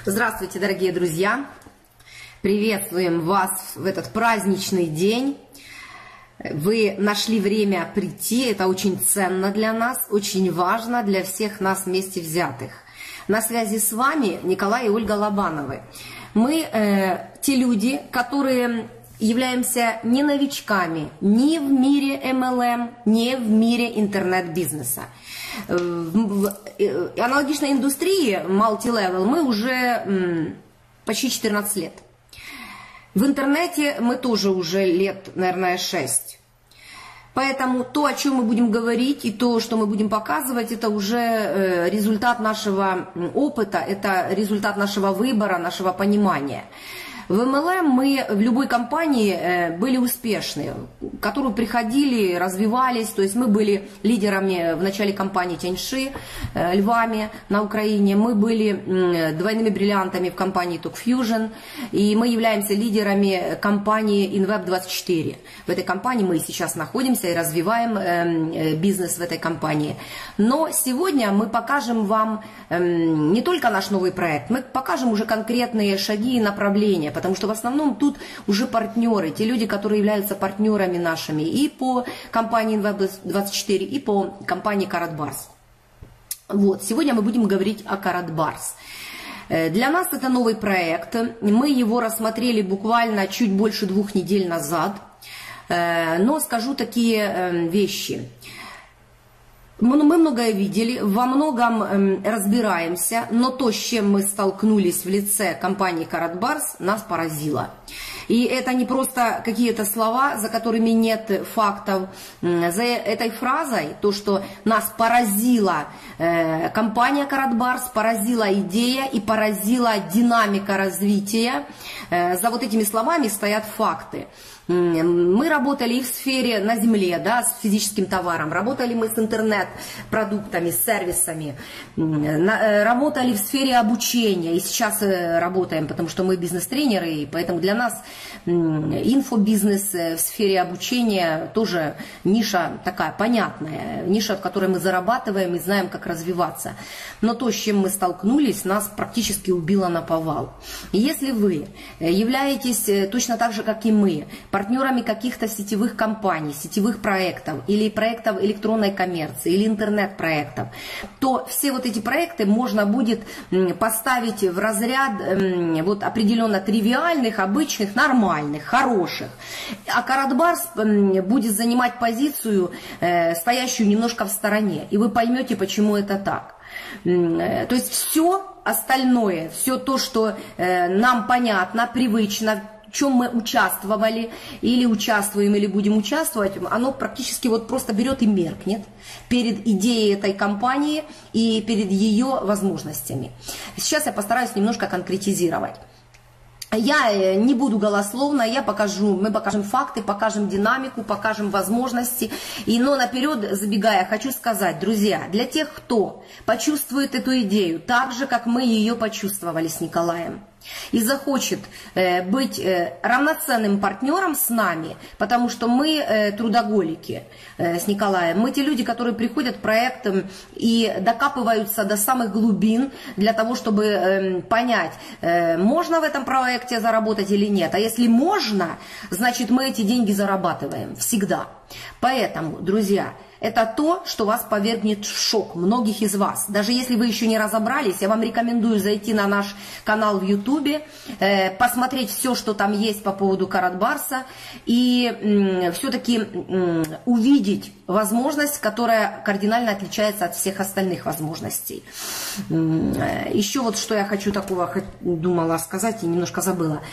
Здравствуйте, дорогие друзья! Приветствуем вас в этот праздничный день. Вы нашли время прийти, это очень ценно для нас, очень важно для всех нас вместе взятых. На связи с вами Николай и Ольга Лобановы. Мы те люди, которые являемся не новичками ни в мире MLM, ни в мире интернет-бизнеса. В аналогичной индустрии multi-level мы уже почти 14 лет. В интернете мы тоже уже лет, наверное, 6. Поэтому то, о чем мы будем говорить, и то, что мы будем показывать, это уже результат нашего опыта, это результат нашего выбора, нашего понимания. В MLM мы в любой компании были успешны, в которую приходили, развивались, то есть мы были лидерами в начале компании Тяньши, львами на Украине, мы были двойными бриллиантами в компании TalkFusion, и мы являемся лидерами компании InWeb24. В этой компании мы сейчас находимся и развиваем бизнес в этой компании. Но сегодня мы покажем вам не только наш новый проект, мы покажем уже конкретные шаги и направления, потому что в основном тут уже партнеры, те люди, которые являются партнерами нашими и по компании InWeb24, и по компании Karatbars. Вот, сегодня мы будем говорить о Karatbars. Для нас это новый проект, мы его рассмотрели буквально чуть больше 2 недель назад, но скажу такие вещи. Мы многое видели, во многом разбираемся, но то, с чем мы столкнулись в лице компании Karatbars, нас поразило. И это не просто какие-то слова, за которыми нет фактов. За этой фразой, то, что нас поразила компания Karatbars, поразила идея и поразила динамика развития, за вот этими словами стоят факты. Мы работали и в сфере на земле, да, с физическим товаром, работали мы с интернет-продуктами, с сервисами, работали в сфере обучения, и сейчас работаем, потому что мы бизнес-тренеры, и поэтому для нас инфобизнес в сфере обучения тоже ниша такая понятная, ниша, в которой мы зарабатываем и знаем, как развиваться. Но то, с чем мы столкнулись, нас практически убило наповал. И если вы являетесь точно так же, как и мы, партнерами каких-то сетевых компаний, сетевых проектов или проектов электронной коммерции или интернет-проектов, то все вот эти проекты можно будет поставить в разряд вот определенно тривиальных, обычных, нормальных, хороших. А Karatbars будет занимать позицию, стоящую немножко в стороне. И вы поймете, почему это так. То есть все остальное, все то, что нам понятно, привычно, в чем мы участвовали, или участвуем, или будем участвовать, оно практически вот просто берет и меркнет перед идеей этой компании и перед ее возможностями. Сейчас я постараюсь немножко конкретизировать. Я не буду голословно, мы покажем факты, покажем динамику, покажем возможности. Но наперед забегая, хочу сказать, друзья, для тех, кто почувствует эту идею так же, как мы ее почувствовали с Николаем, и захочет быть равноценным партнером с нами, потому что мы трудоголики с Николаем. Мы те люди, которые приходят к проектам и докапываются до самых глубин для того, чтобы понять, можно в этом проекте заработать или нет. А если можно, значит мы эти деньги зарабатываем всегда. Поэтому, друзья, это то, что вас повергнет в шок, многих из вас. Даже если вы еще не разобрались, я вам рекомендую зайти на наш канал в Ютубе, посмотреть все, что там есть по поводу Karatbars, и все-таки увидеть возможность, которая кардинально отличается от всех остальных возможностей. Еще вот что я хочу такого, думала сказать и немножко забыла.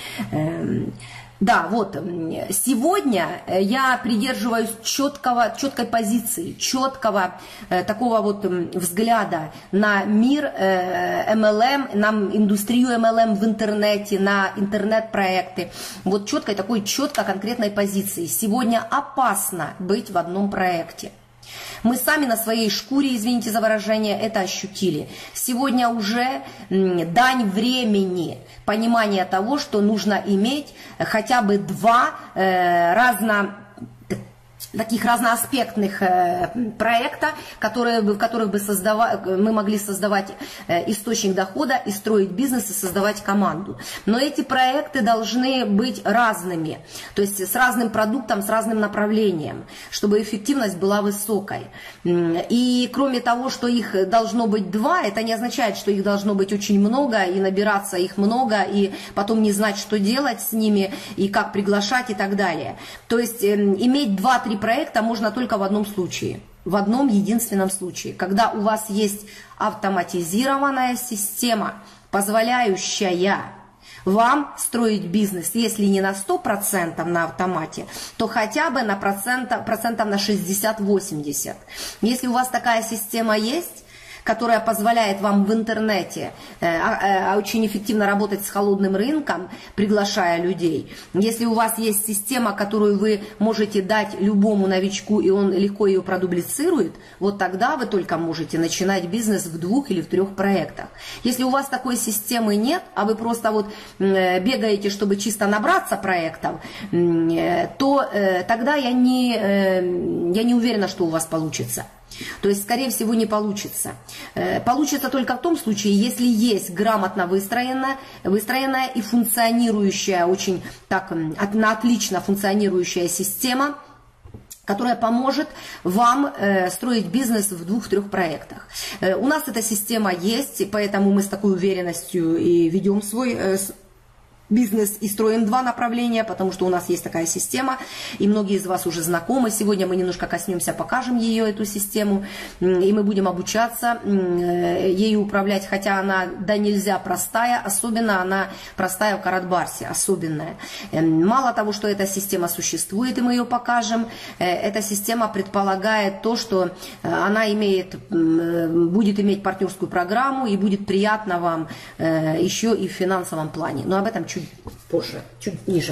Да, вот, сегодня я придерживаюсь четкой позиции, четкого такого вот взгляда на мир MLM, на индустрию MLM в интернете, на интернет-проекты. Вот четко конкретной позиции. Сегодня опасно быть в одном проекте. Мы сами на своей шкуре, извините за выражение, это ощутили. Сегодня уже дань времени, понимание того, что нужно иметь хотя бы два таких разноаспектных проекта, в которых бы мы могли создавать источник дохода и строить бизнес и создавать команду. Но эти проекты должны быть разными, то есть с разным продуктом, с разным направлением, чтобы эффективность была высокой. И кроме того, что их должно быть два, это не означает, что их должно быть очень много и набираться их много, и потом не знать, что делать с ними и как приглашать и так далее. То есть иметь 2-3 проекта можно только в одном случае, в одном единственном случае, когда у вас есть автоматизированная система, позволяющая вам строить бизнес, если не на 100% на автомате, то хотя бы на процентов на 60-80. Если у вас такая система есть, которая позволяет вам в интернете очень эффективно работать с холодным рынком, приглашая людей. Если у вас есть система, которую вы можете дать любому новичку, и он легко ее продублицирует, вот тогда вы только можете начинать бизнес в 2 или в 3 проектах. Если у вас такой системы нет, а вы просто вот бегаете, чтобы чисто набраться проектов, то тогда я не уверена, что у вас получится. То есть, скорее всего, не получится. Получится только в том случае, если есть грамотно выстроенная и функционирующая, очень так, отлично функционирующая система, которая поможет вам строить бизнес в 2-3 проектах. У нас эта система есть, и поэтому мы с такой уверенностью и ведем свой бизнес и строим 2 направления, потому что у нас есть такая система, и многие из вас уже знакомы. Сегодня мы немножко коснемся, покажем ее, эту систему, и мы будем обучаться ею управлять, хотя она да нельзя простая, особенно она простая в Карат-Барсе, особенная. Мало того, что эта система существует, и мы ее покажем, эта система предполагает то, что она будет иметь партнерскую программу и будет приятно вам еще и в финансовом плане. Но об этом чуть позже, чуть ниже.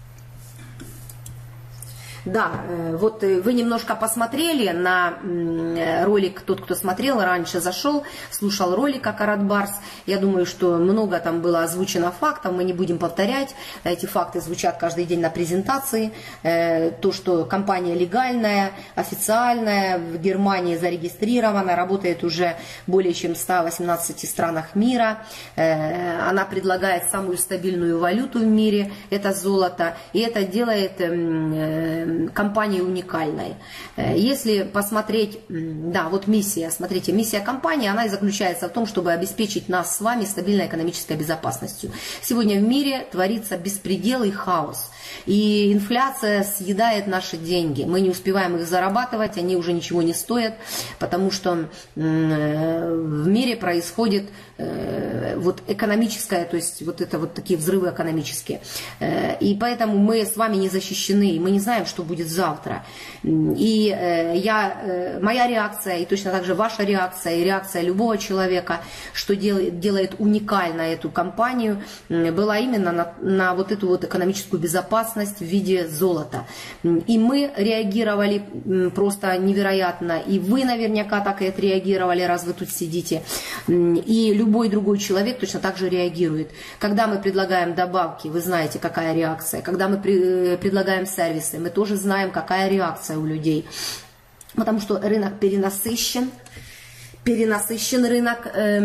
Да, вот вы немножко посмотрели на ролик, тот, кто смотрел, раньше зашел, слушал ролик о Карат-Барс. Я думаю, что много там было озвучено фактов, мы не будем повторять. Эти факты звучат каждый день на презентации. То, что компания легальная, официальная, в Германии зарегистрирована, работает уже более чем в 118 странах мира. Она предлагает самую стабильную валюту в мире, это золото, и это делает компании уникальной. Если посмотреть, да, вот миссия, смотрите, миссия компании, она и заключается в том, чтобы обеспечить нас с вами стабильной экономической безопасностью. Сегодня в мире творится беспредел и хаос. И инфляция съедает наши деньги. Мы не успеваем их зарабатывать, они уже ничего не стоят, потому что в мире происходит вот экономическое, то есть вот это вот такие взрывы экономические. И поэтому мы с вами не защищены, мы не знаем, что будет завтра. И моя реакция, и точно так же ваша реакция, и реакция любого человека, что делает уникально эту компанию, была именно на вот эту вот экономическую безопасность в виде золота. И мы реагировали просто невероятно, и вы наверняка так и отреагировали, раз вы тут сидите. И любой другой человек точно так же реагирует. Когда мы предлагаем добавки, вы знаете, какая реакция. Когда мы предлагаем сервисы, мы тоже знаем, какая реакция у людей. Потому что рынок перенасыщен рынок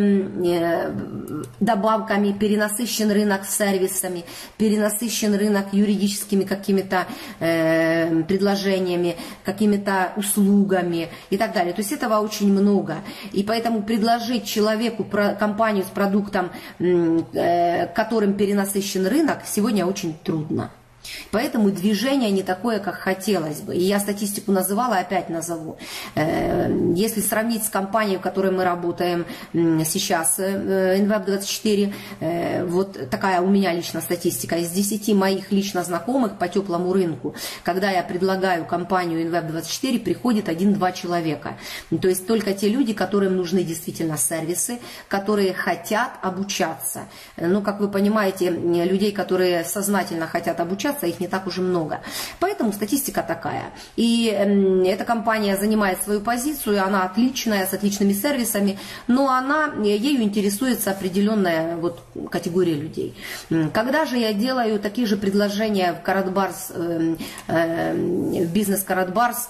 добавками, перенасыщен рынок сервисами, перенасыщен рынок юридическими какими-то предложениями, какими-то услугами и так далее. То есть этого очень много. И поэтому предложить человеку компанию с продуктом, которым перенасыщен рынок, сегодня очень трудно. Поэтому движение не такое, как хотелось бы. И я статистику называла, опять назову. Если сравнить с компанией, в которой мы работаем сейчас, InWeb24, вот такая у меня лично статистика. Из 10 моих лично знакомых по теплому рынку, когда я предлагаю компанию InWeb24, приходит 1-2 человека. То есть только те люди, которым нужны действительно сервисы, которые хотят обучаться. Ну, как вы понимаете, людей, которые сознательно хотят обучаться, обращаться, их не так уже много. Поэтому статистика такая. И эта компания занимает свою позицию, она отличная, с отличными сервисами, но ею интересуется определенная вот категория людей. Когда же я делаю такие же предложения в Карат-Барс, в бизнес Карат-Барс,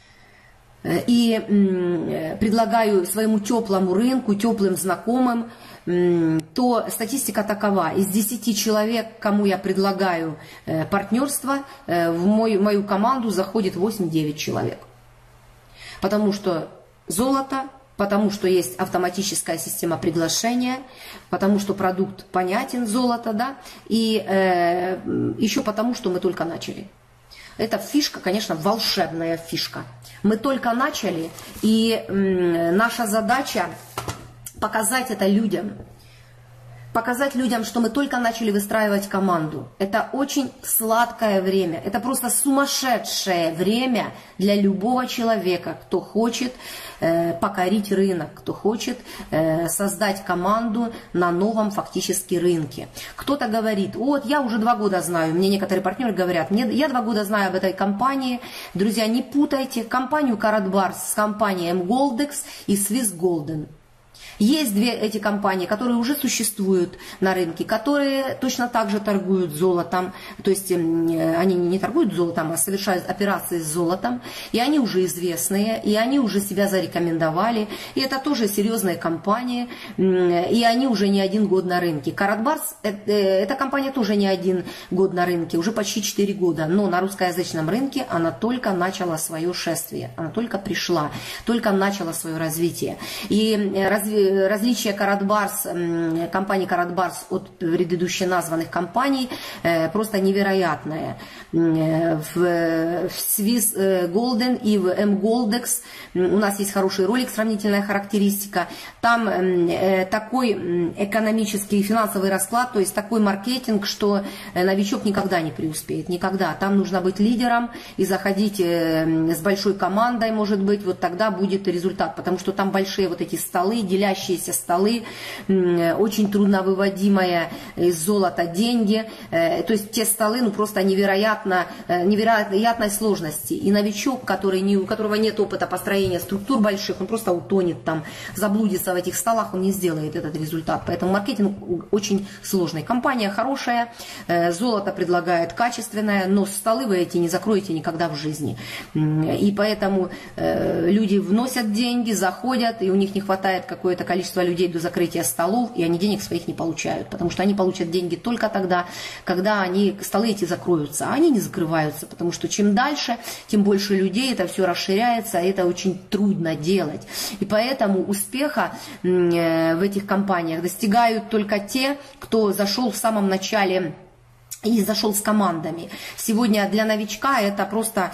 и предлагаю своему теплому рынку, теплым знакомым, то статистика такова. Из 10 человек, кому я предлагаю партнерство, в мою команду заходит 8-9 человек. Потому что золото, потому что есть автоматическая система приглашения, потому что продукт понятен, золото, да, и еще потому, что мы только начали. Эта фишка, конечно, волшебная фишка. Мы только начали, и наша задача показать это людям. Показать людям, что мы только начали выстраивать команду. Это очень сладкое время. Это просто сумасшедшее время для любого человека, кто хочет покорить рынок, кто хочет создать команду на новом фактически рынке. Кто-то говорит, вот я уже 2 года знаю, мне некоторые партнеры говорят, я 2 года знаю об этой компании. Друзья, не путайте компанию Карат-Барс с компанией mGoldex и Swiss Golden. Есть 2 эти компании, которые уже существуют на рынке, которые точно так же торгуют золотом, то есть они не торгуют золотом, а совершают операции с золотом, и они уже известные, и они уже себя зарекомендовали, и это тоже серьезные компании, и они уже не 1 год на рынке. Карат-Барс, эта компания тоже не 1 год на рынке, уже почти 4 года, но на русскоязычном рынке она только начала свое шествие, она только пришла, только начала свое развитие. И различие Карат-Барс, компании Карат-Барс от предыдущих названных компаний просто невероятное. В Swiss Golden и в mGoldex у нас есть хороший ролик, сравнительная характеристика. Там такой экономический и финансовый расклад, то есть такой маркетинг, что новичок никогда не преуспеет, никогда. Там нужно быть лидером и заходить с большой командой, может быть, вот тогда будет результат, потому что там большие вот эти столы, делящиеся столы, очень трудно выводимые из золота деньги, то есть те столы, ну просто невероятной сложности. И новичок, у которого нет опыта построения структур больших, он просто утонет там, заблудится в этих столах, он не сделает этот результат. Поэтому маркетинг очень сложный. Компания хорошая, золото предлагает качественное, но столы вы эти не закроете никогда в жизни. И поэтому люди вносят деньги, заходят, и у них не хватает какое-то количество людей до закрытия столов, и они денег своих не получают, потому что они получат деньги только тогда, когда столы эти закроются, а они не закрываются, потому что чем дальше, тем больше людей, это все расширяется, и это очень трудно делать. И поэтому успеха в этих компаниях достигают только те, кто зашел в самом начале и зашел с командами. Сегодня для новичка это просто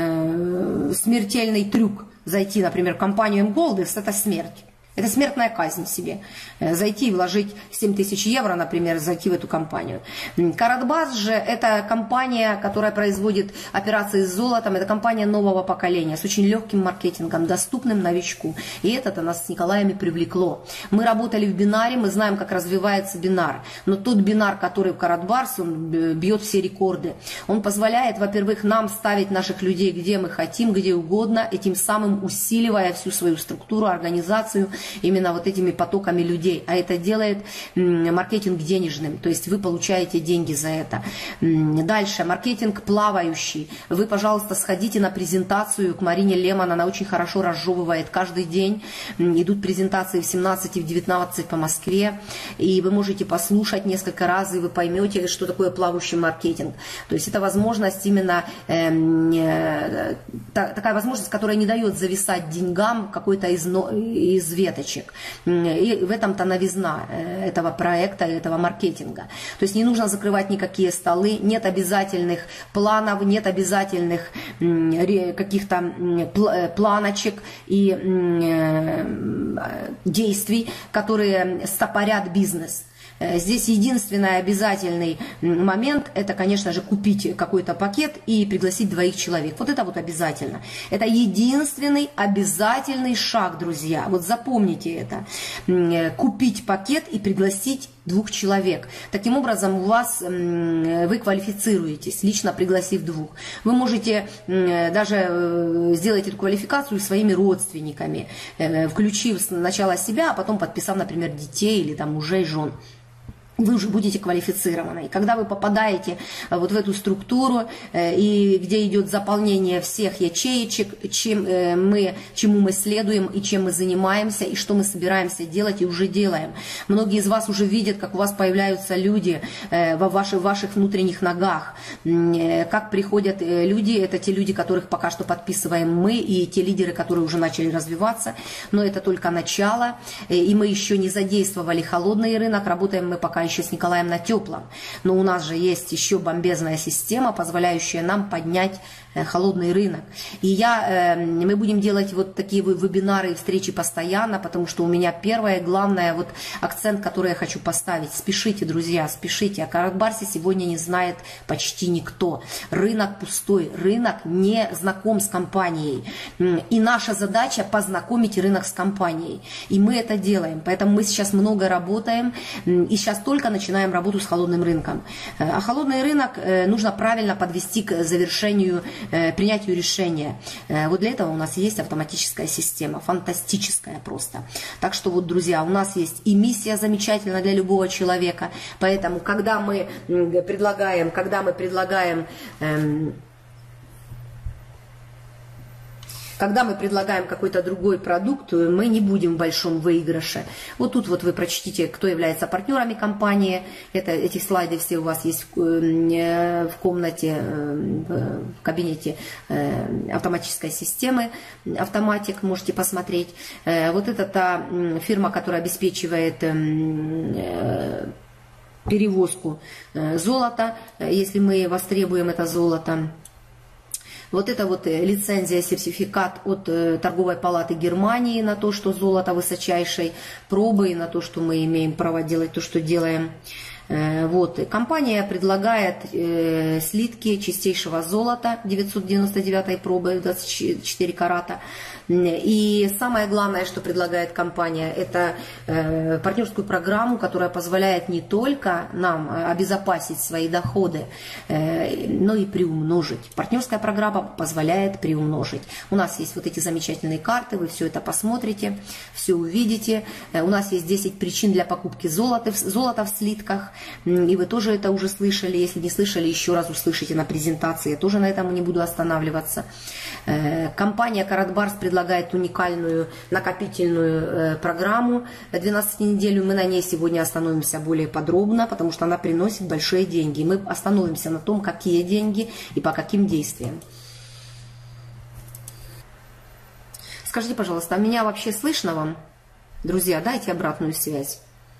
смертельный трюк. Зайти, например, в компанию mGoldex, это смерть. Это смертная казнь себе. Зайти и вложить 7000 евро, например, зайти в эту компанию. Карат-Барс же это компания, которая производит операции с золотом. Это компания нового поколения с очень легким маркетингом, доступным новичку. И это нас с Николаем и привлекло. Мы работали в бинаре, мы знаем, как развивается бинар. Но тот бинар, который в Карат-Барс, он бьет все рекорды. Он позволяет, во-первых, нам ставить наших людей где мы хотим, где угодно, и тем самым усиливая всю свою структуру, организацию, именно вот этими потоками людей, а это делает маркетинг денежным, то есть вы получаете деньги за это. Дальше, маркетинг плавающий. Вы, пожалуйста, сходите на презентацию к Марине Лемон, она очень хорошо разжевывает каждый день, идут презентации в 17 и в 19 по Москве, и вы можете послушать несколько раз, и вы поймете, что такое плавающий маркетинг. То есть это возможность именно, такая возможность, которая не дает зависать деньгам какой-то из веточек. И в этом-то новизна этого проекта, этого маркетинга. То есть не нужно закрывать никакие столы, нет обязательных планов, нет обязательных каких-то планочек и действий, которые стопорят бизнес. Здесь единственный обязательный момент, это, конечно же, купить какой-то пакет и пригласить 2 человек. Вот это вот обязательно. Это единственный обязательный шаг, друзья. Вот запомните это. Купить пакет и пригласить 2 человек. Таким образом, вы квалифицируетесь, лично пригласив 2. Вы можете даже сделать эту квалификацию своими родственниками, включив сначала себя, а потом подписав, например, детей или там мужей, жен. Вы уже будете квалифицированы. И когда вы попадаете вот в эту структуру, и где идет заполнение всех ячеечек, чему мы следуем, и чем мы занимаемся, и что мы собираемся делать и уже делаем. Многие из вас уже видят, как у вас появляются люди в ваших внутренних ногах. Как приходят люди, это те люди, которых пока что подписываем мы, и те лидеры, которые уже начали развиваться. Но это только начало, и мы еще не задействовали холодный рынок, работаем мы пока еще с Николаем на теплом. Но у нас же есть еще бомбезная система, позволяющая нам поднять холодный рынок. И мы будем делать вот такие вебинары и встречи постоянно, потому что у меня первое, главное, вот акцент, который я хочу поставить. Спешите, друзья, спешите. О Карат-Барсе сегодня не знает почти никто. Рынок пустой, рынок не знаком с компанией. И наша задача познакомить рынок с компанией. И мы это делаем. Поэтому мы сейчас много работаем, и сейчас только начинаем работу с холодным рынком. А холодный рынок нужно правильно подвести к завершению, принятию решения. Вот для этого у нас есть автоматическая система, фантастическая просто. Так что вот, друзья, у нас есть и миссия замечательная для любого человека. Поэтому, когда мы предлагаем какой-то другой продукт, мы не будем в большом выигрыше. Вот тут вот вы прочтите, кто является партнерами компании. Эти слайды все у вас есть в комнате, в кабинете автоматической системы. Автоматик, можете посмотреть. Вот это та фирма, которая обеспечивает перевозку золота, если мы востребуем это золото. Вот это вот лицензия, сертификат от Торговой палаты Германии на то, что золото высочайшей пробы, и на то, что мы имеем право делать то, что делаем. Вот. Компания предлагает слитки чистейшего золота 999 пробы, 24 карата. И самое главное, что предлагает компания, это партнерскую программу, которая позволяет не только нам обезопасить свои доходы, но и приумножить. Партнерская программа позволяет приумножить. У нас есть вот эти замечательные карты, вы все это посмотрите, все увидите. У нас есть 10 причин для покупки золота в слитках, и вы тоже это уже слышали. Если не слышали, еще раз услышите на презентации, я тоже на этом не буду останавливаться. Компания Карат-Барс предлагает уникальную накопительную программу 12-недельную. Мы на ней сегодня остановимся более подробно, потому что она приносит большие деньги. Мы остановимся на том, какие деньги и по каким действиям. Скажите, пожалуйста, а меня вообще слышно вам? Друзья, дайте обратную связь.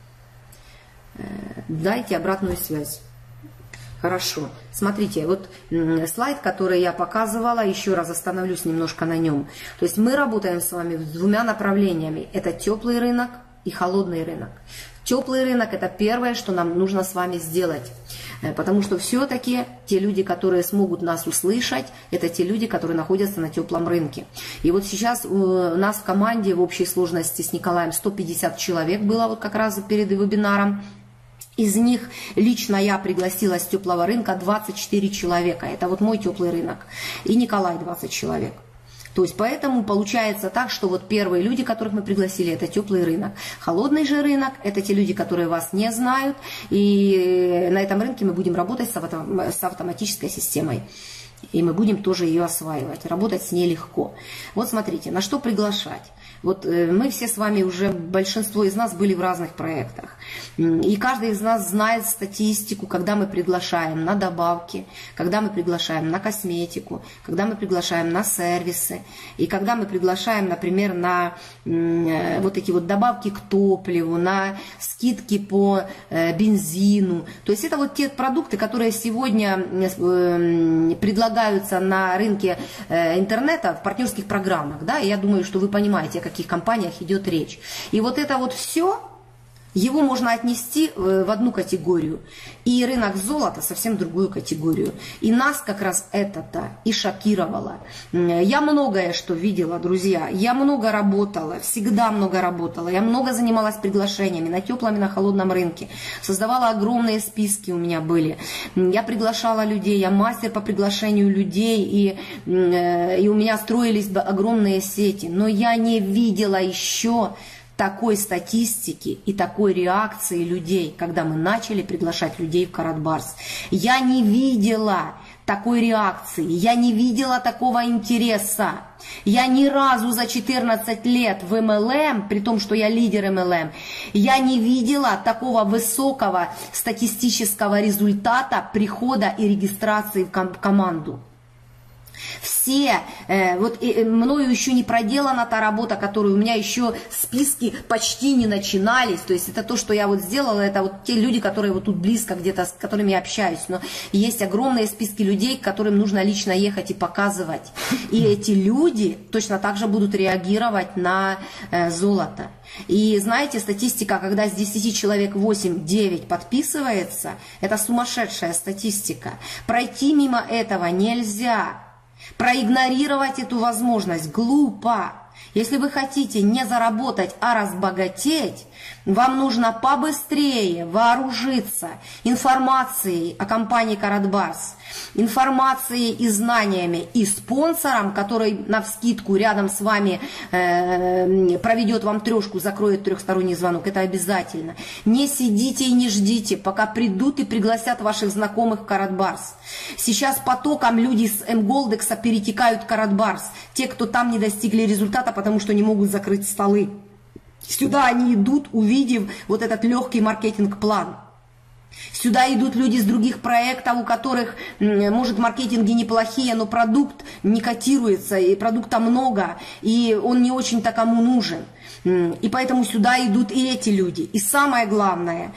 Дайте обратную связь. Хорошо. Смотрите, вот слайд, который я показывала, еще раз остановлюсь немножко на нем. То есть мы работаем с вами с 2 направлениями. Это теплый рынок и холодный рынок. Теплый рынок – это первое, что нам нужно с вами сделать. Потому что все-таки те люди, которые смогут нас услышать, это те люди, которые находятся на теплом рынке. И вот сейчас у нас в команде в общей сложности с Николаем 150 человек было вот как раз перед вебинаром. Из них лично я пригласила с теплого рынка 24 человека. Это вот мой теплый рынок. И Николай 20 человек. То есть поэтому получается так, что вот первые люди, которых мы пригласили, это теплый рынок. Холодный же рынок – это те люди, которые вас не знают. И на этом рынке мы будем работать с автоматической системой. И мы будем тоже ее осваивать. Работать с ней легко. Вот смотрите, на что приглашать. Вот мы все с вами уже, большинство из нас были в разных проектах. И каждый из нас знает статистику, когда мы приглашаем на добавки, когда мы приглашаем на косметику, когда мы приглашаем на сервисы, и когда мы приглашаем, например, на вот эти вот добавки к топливу, на скидки по бензину. То есть это вот те продукты, которые сегодня предлагаются на рынке интернета в партнерских программах. Да? И я думаю, что вы понимаете, о каких компаниях идет речь. И вот это вот все Его можно отнести в одну категорию, и рынок золота совсем в другую категорию. И нас как раз это-то и шокировало. Я многое что видела, друзья, я много работала, всегда много работала, я много занималась приглашениями на теплом и на холодном рынке, создавала огромные списки у меня были, я приглашала людей, я мастер по приглашению людей, и у меня строились огромные сети, но я не видела еще такой статистики и такой реакции людей, когда мы начали приглашать людей в Карат-Барс. Я не видела такой реакции, я не видела такого интереса. Я ни разу за 14 лет в MLM, при том, что я лидер MLM, я не видела такого высокого статистического результата прихода и регистрации в команду. Все, мною еще не проделана та работа, которую у меня еще списки почти не начинались, то есть это то, что я вот сделала, это вот те люди, которые вот тут близко где-то, с которыми я общаюсь, но есть огромные списки людей, к которым нужно лично ехать и показывать, и эти люди точно так же будут реагировать на золото. И знаете, статистика, когда с 10 человек 8-9 подписывается, это сумасшедшая статистика, пройти мимо этого нельзя. Проигнорировать эту возможность глупо. Если вы хотите не заработать, а разбогатеть, вам нужно побыстрее вооружиться информацией о компании Карат-Барс, информацией и знаниями, и спонсором, который навскидку рядом с вами проведет вам трешку, закроет трехсторонний звонок. Это обязательно. Не сидите и не ждите, пока придут и пригласят ваших знакомых в Карат-Барс. Сейчас потоком люди с МГолдекса перетекают в Карат-Барс. Те, кто там не достигли результата, потому что не могут закрыть столы. Сюда они идут, увидев вот этот легкий маркетинг-план. Сюда идут люди с других проектов, у которых, может, маркетинги неплохие, но продукт не котируется, и продукта много, и он не очень-то кому нужен. И поэтому сюда идут и эти люди. И самое главное,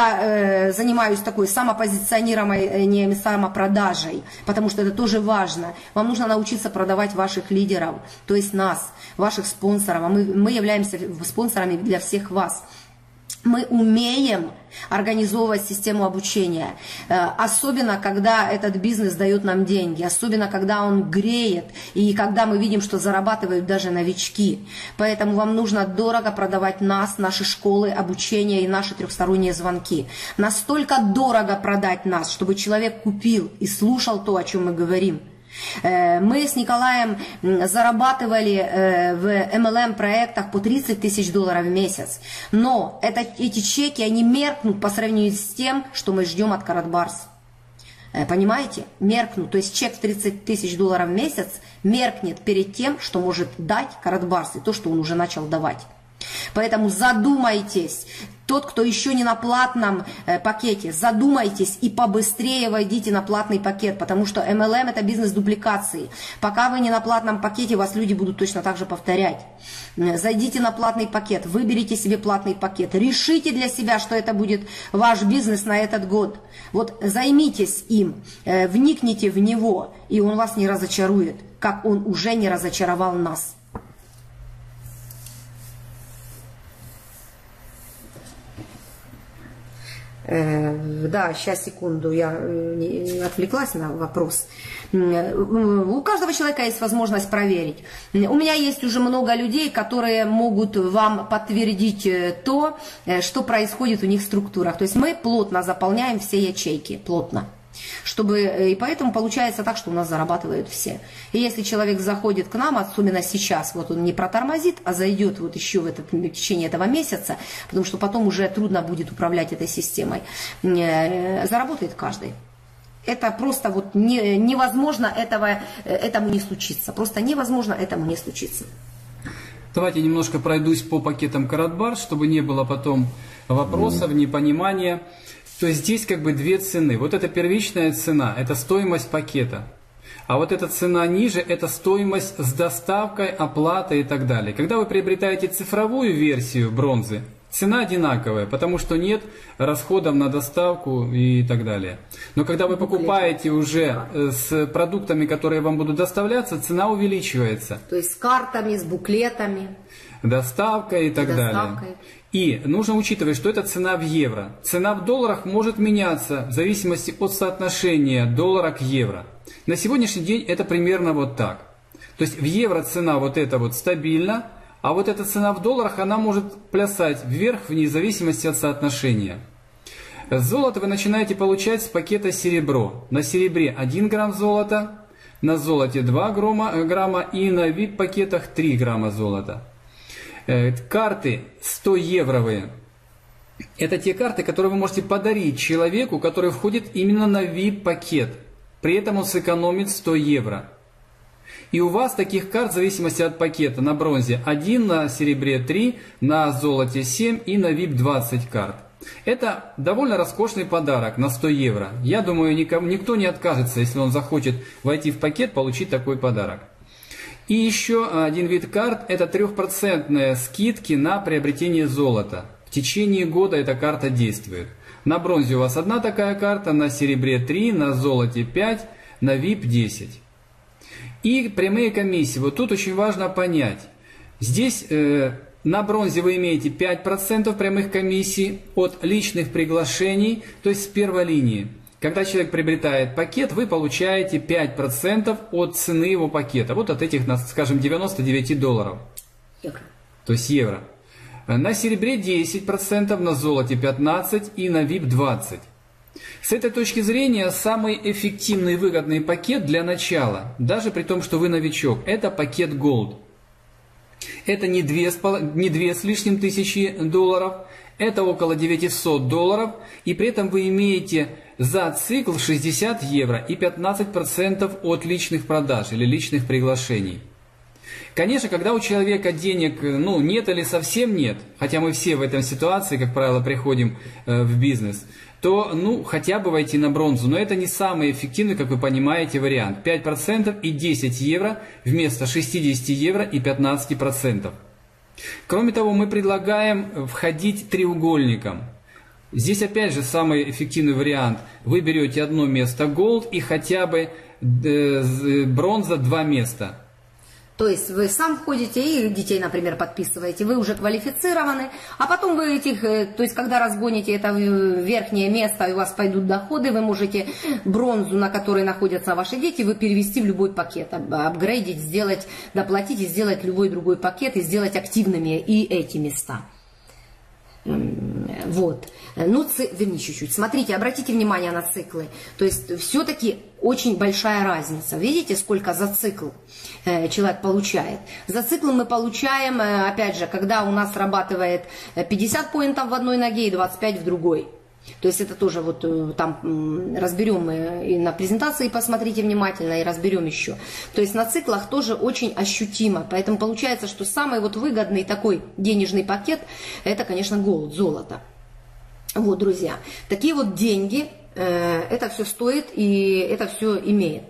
я занимаюсь такой самопозиционированием, самопродажей, потому что это тоже важно. Вам нужно научиться продавать ваших лидеров, то есть нас, ваших спонсоров. А мы являемся спонсорами для всех вас. Мы умеем организовывать систему обучения, особенно когда этот бизнес дает нам деньги, особенно когда он греет и когда мы видим, что зарабатывают даже новички. Поэтому вам нужно дорого продавать нас, наши школы, обучение и наши трехсторонние звонки. Настолько дорого продать нас, чтобы человек купил и слушал то, о чем мы говорим. Мы с Николаем зарабатывали в MLM проектах по 30 тысяч долларов в месяц, но эти чеки, они меркнут по сравнению с тем, что мы ждем от Карат-Барс. Понимаете? Меркнут. То есть чек в 30 тысяч долларов в месяц меркнет перед тем, что может дать Карат-Барс, и то, что он уже начал давать. Поэтому задумайтесь. Тот, кто еще не на платном пакете, задумайтесь и побыстрее войдите на платный пакет, потому что MLM это бизнес дубликации. Пока вы не на платном пакете, вас люди будут точно так же повторять. Зайдите на платный пакет, выберите себе платный пакет, решите для себя, что это будет ваш бизнес на этот год. Вот займитесь им, вникните в него, и он вас не разочарует, как он уже не разочаровал нас. Да, сейчас, секунду, я отвлеклась на вопрос. У каждого человека есть возможность проверить. У меня есть уже много людей, которые могут вам подтвердить то, что происходит у них в структурах. То есть мы плотно заполняем все ячейки, плотно. И поэтому получается так, что у нас зарабатывают все. И если человек заходит к нам, особенно сейчас, вот он не протормозит, а зайдет вот еще в течение этого месяца, потому что потом уже трудно будет управлять этой системой, заработает каждый. Это просто вот невозможно этому не случиться. Просто невозможно этому не случиться. Давайте немножко пройдусь по пакетам Карат-Барс, чтобы не было потом вопросов, непонимания. То есть здесь как бы две цены. Вот эта первичная цена, это стоимость пакета. А вот эта цена ниже, это стоимость с доставкой, оплатой и так далее. Когда вы приобретаете цифровую версию бронзы, цена одинаковая, потому что нет расходов на доставку и так далее. Но когда вы покупаете уже с продуктами, которые вам будут доставляться, цена увеличивается. То есть с картами, с буклетами. Доставка и так далее. И нужно учитывать, что это цена в евро. Цена в долларах может меняться в зависимости от соотношения доллара к евро. На сегодняшний день это примерно вот так. То есть в евро цена вот эта вот стабильна, а вот эта цена в долларах, она может плясать вверх-вниз в зависимости от соотношения. Золото вы начинаете получать с пакета серебро. На серебре 1 грамм золота, на золоте 2 грамма и на VIP-пакетах 3 грамма золота. Карты 100-евровые. Это те карты, которые вы можете подарить человеку, который входит именно на VIP-пакет. При этом он сэкономит 100 евро. И у вас таких карт в зависимости от пакета на бронзе 1, на серебре 3, на золоте 7 и на VIP 20 карт. Это довольно роскошный подарок на 100 евро. Я думаю, никто не откажется, если он захочет войти в пакет, получить такой подарок. И еще один вид карт – это 3% скидки на приобретение золота. В течение года эта карта действует. На бронзе у вас одна такая карта, на серебре 3, на золоте 5, на VIP 10. И прямые комиссии. Вот тут очень важно понять. Здесь на бронзе вы имеете 5% прямых комиссий от личных приглашений, то есть с первой линии. Когда человек приобретает пакет, вы получаете 5% от цены его пакета. Вот от этих, скажем, 99 долларов. Евро. То есть евро. На серебре 10%, на золоте 15% и на VIP 20%. С этой точки зрения, самый эффективный и выгодный пакет для начала, даже при том, что вы новичок, это пакет Gold. Это не 2 с лишним тысячи долларов, это около 900 долларов, и при этом вы имеете за цикл 60 евро и 15% от личных продаж или личных приглашений. Конечно, когда у человека денег нет или совсем нет, хотя мы все в этой ситуации, как правило, приходим в бизнес, то хотя бы войти на бронзу. Но это не самый эффективный, как вы понимаете, вариант. 5% и 10 евро вместо 60 евро и 15%. Кроме того, мы предлагаем входить треугольником. Здесь опять же самый эффективный вариант. Вы берете одно место Gold и хотя бы бронза 2 места. То есть вы сам входите и детей, например, подписываете, вы уже квалифицированы, а потом вы то есть когда разгоните это верхнее место и у вас пойдут доходы, вы можете бронзу, на которой находятся ваши дети, вы перевести в любой пакет, апгрейдить, сделать, доплатить и сделать любой другой пакет и сделать активными и эти места. Вот. Вернее, чуть-чуть. Смотрите, обратите внимание на циклы. То есть, все-таки очень большая разница. Видите, сколько за цикл человек получает? За цикл мы получаем, опять же, когда у нас срабатывает 50 поинтов в одной ноге и 25 в другой. То есть это тоже вот там разберем и на презентации посмотрите внимательно, и разберем еще. То есть на циклах тоже очень ощутимо. Поэтому получается, что самый вот выгодный такой денежный пакет, это, конечно, Gold, золото. Вот, друзья, такие вот деньги, это все стоит и это все имеет.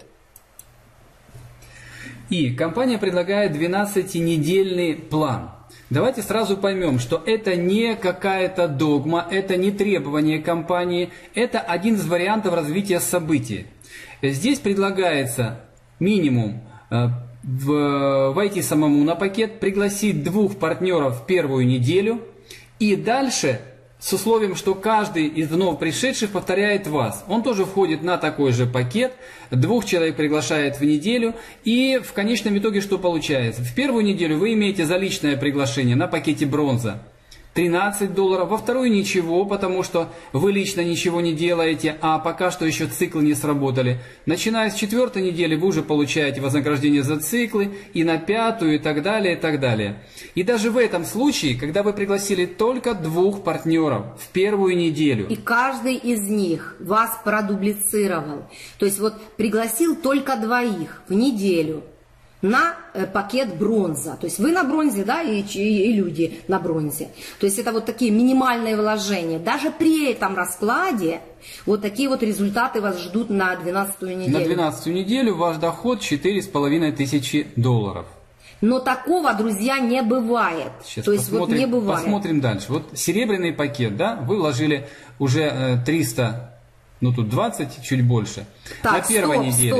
И компания предлагает 12-недельный план. Давайте сразу поймем, что это не какая-то догма, это не требование компании, это один из вариантов развития событий. Здесь предлагается минимум войти самому на пакет, пригласить 2 партнеров в первую неделю и дальше с условием, что каждый из вновь пришедших повторяет вас. Он тоже входит на такой же пакет, 2 человек приглашает в неделю, и в конечном итоге что получается? В первую неделю вы имеете за личное приглашение на пакете бронза 13 долларов, во вторую ничего, потому что вы лично ничего не делаете, а пока что еще циклы не сработали. Начиная с 4-й недели вы уже получаете вознаграждение за циклы, и на 5-ю, и так далее, и так далее. И даже в этом случае, когда вы пригласили только 2 партнеров в первую неделю. И каждый из них вас продублицировал. То есть вот пригласил только 2 в неделю на пакет бронза. То есть вы на бронзе, да, и люди на бронзе. То есть это вот такие минимальные вложения. Даже при этом раскладе вот такие вот результаты вас ждут на 12-ю неделю. На 12-ю неделю ваш доход 4500 долларов. Но такого, друзья, не бывает. Сейчас то есть вот не бывает. Посмотрим дальше. Вот серебряный пакет, да, вы вложили уже 300, тут 20, чуть больше. Так, на первой неделе. Стоп.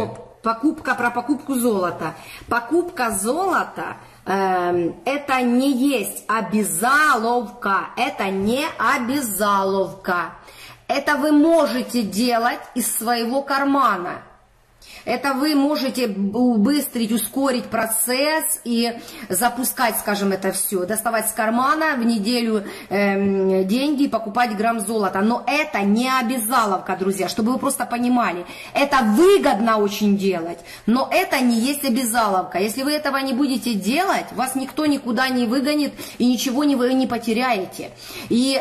про покупку золота. Покупка золота это не есть обязаловка, это не обязаловка. Это вы можете делать из своего кармана. Это вы можете убыстрить, ускорить процесс и запускать, скажем, это все, доставать с кармана в неделю деньги и покупать грамм золота. Но это не обязаловка, друзья, чтобы вы просто понимали. Это выгодно очень делать, но это не есть обязаловка. Если вы этого не будете делать, вас никто никуда не выгонит и ничего вы не потеряете. И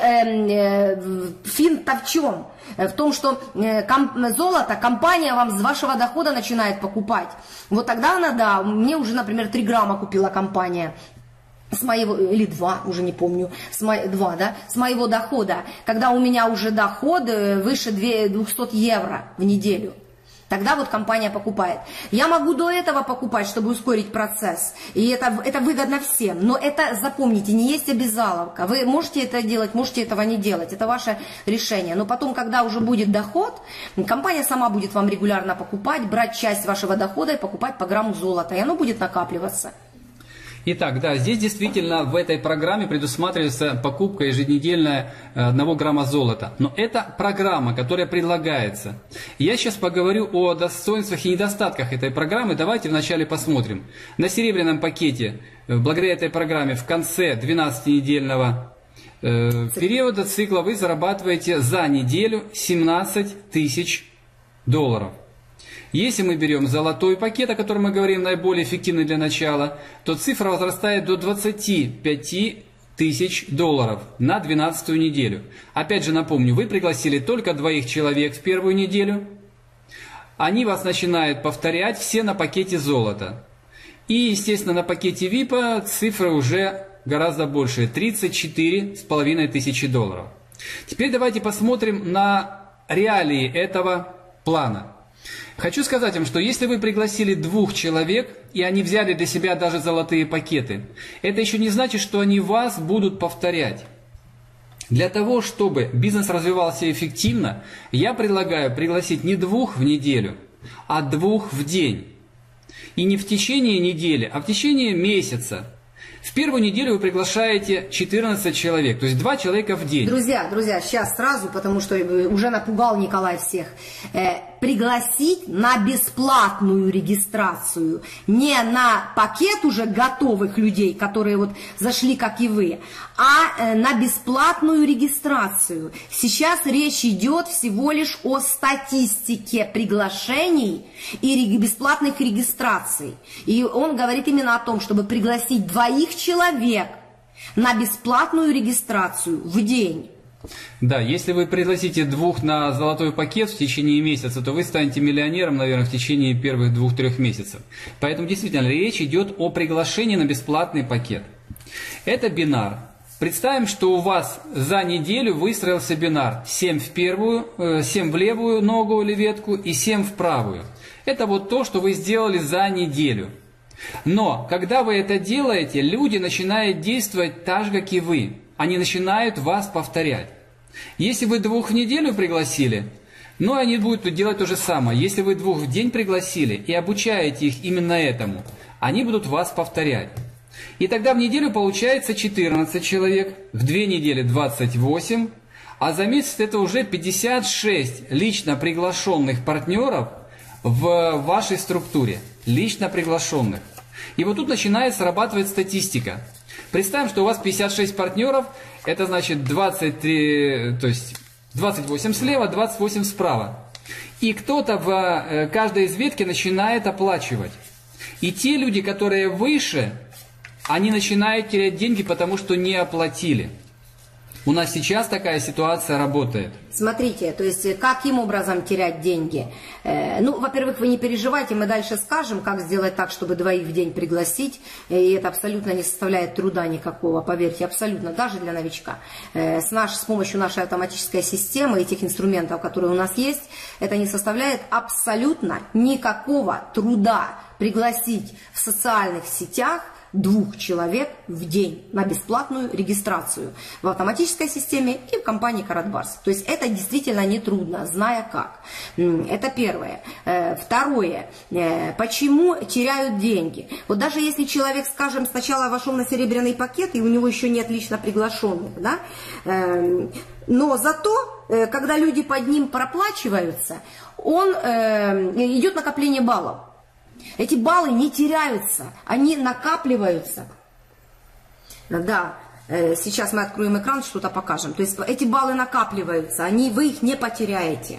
финт-то в чем? В том, что золото компания вам с вашего дохода начинает покупать. Вот тогда она, да, мне уже, например, 3 грамма купила компания с моего, или 2, уже не помню, 2, да, с моего дохода, когда у меня уже доход выше 200 евро в неделю. Тогда вот компания покупает. Я могу до этого покупать, чтобы ускорить процесс. И это выгодно всем. Но это, запомните, не есть обязаловка. Вы можете это делать, можете этого не делать. Это ваше решение. Но потом, когда уже будет доход, компания сама будет вам регулярно покупать, брать часть вашего дохода и покупать по грамму золота. И оно будет накапливаться. Итак, да, здесь действительно в этой программе предусматривается покупка еженедельная 1 грамма золота. Но это программа, которая предлагается. Я сейчас поговорю о достоинствах и недостатках этой программы. Давайте вначале посмотрим. На серебряном пакете, благодаря этой программе, в конце 12-недельного периода цикла вы зарабатываете за неделю 17 тысяч долларов. Если мы берем золотой пакет, о котором мы говорим, наиболее эффективный для начала, то цифра возрастает до 25 тысяч долларов на 12-ю неделю. Опять же напомню, вы пригласили только 2 человек в первую неделю. Они вас начинают повторять все на пакете золота. И, естественно, на пакете VIP цифра уже гораздо больше, 34,5 тысячи долларов. Теперь давайте посмотрим на реалии этого плана. Хочу сказать вам, что если вы пригласили 2 человек, и они взяли для себя даже золотые пакеты, это еще не значит, что они вас будут повторять. Для того, чтобы бизнес развивался эффективно, я предлагаю пригласить не 2 в неделю, а 2 в день. И не в течение недели, а в течение месяца. В первую неделю вы приглашаете 14 человек, то есть 2 человека в день. Друзья, сейчас сразу, потому что уже напугал Николай всех. Пригласить на бесплатную регистрацию, не на пакет уже готовых людей, которые вот зашли, как и вы, а на бесплатную регистрацию. Сейчас речь идет всего лишь о статистике приглашений и бесплатных регистраций. И он говорит именно о том, чтобы пригласить 2 человек на бесплатную регистрацию в день. Да, если вы пригласите 2 на золотой пакет в течение месяца, то вы станете миллионером, наверное, в течение первых 2-3 месяцев. Поэтому действительно речь идет о приглашении на бесплатный пакет. Это бинар. Представим, что у вас за неделю выстроился бинар 7 в левую ногу или ветку и 7 в правую. Это вот то, что вы сделали за неделю. Но, когда вы это делаете, люди начинают действовать так же, как и вы. Они начинают вас повторять. Если вы 2 в неделю пригласили, но они будут делать то же самое. Если вы 2 в день пригласили и обучаете их именно этому, они будут вас повторять. И тогда в неделю получается 14 человек, в 2 недели 28, а за месяц это уже 56 лично приглашенных партнеров в вашей структуре. Лично приглашенных. И вот тут начинает срабатывать статистика. Представим, что у вас 56 партнеров, это значит 23, то есть 28 слева, 28 справа. И кто-то в каждой из ветки начинает оплачивать. И те люди, которые выше, они начинают терять деньги, потому что не оплатили. У нас сейчас такая ситуация работает. Смотрите, то есть каким образом терять деньги? Ну, во-первых, вы не переживайте, мы дальше скажем, как сделать так, чтобы 2 в день пригласить. И это абсолютно не составляет труда никакого, поверьте, абсолютно, даже для новичка. С помощью нашей автоматической системы и тех инструментов, которые у нас есть, это не составляет абсолютно никакого труда пригласить в социальных сетях 2 человек в день на бесплатную регистрацию в автоматической системе и в компании Карат-Барс. То есть это действительно нетрудно, зная как. Это первое. Второе. Почему теряют деньги? Вот даже если человек, скажем, сначала вошел на серебряный пакет, и у него еще нет лично приглашенных, да, но зато, когда люди под ним проплачиваются, он идет накопление баллов. Эти баллы не теряются, они накапливаются. Да, сейчас мы откроем экран, что-то покажем. То есть эти баллы накапливаются, вы их не потеряете.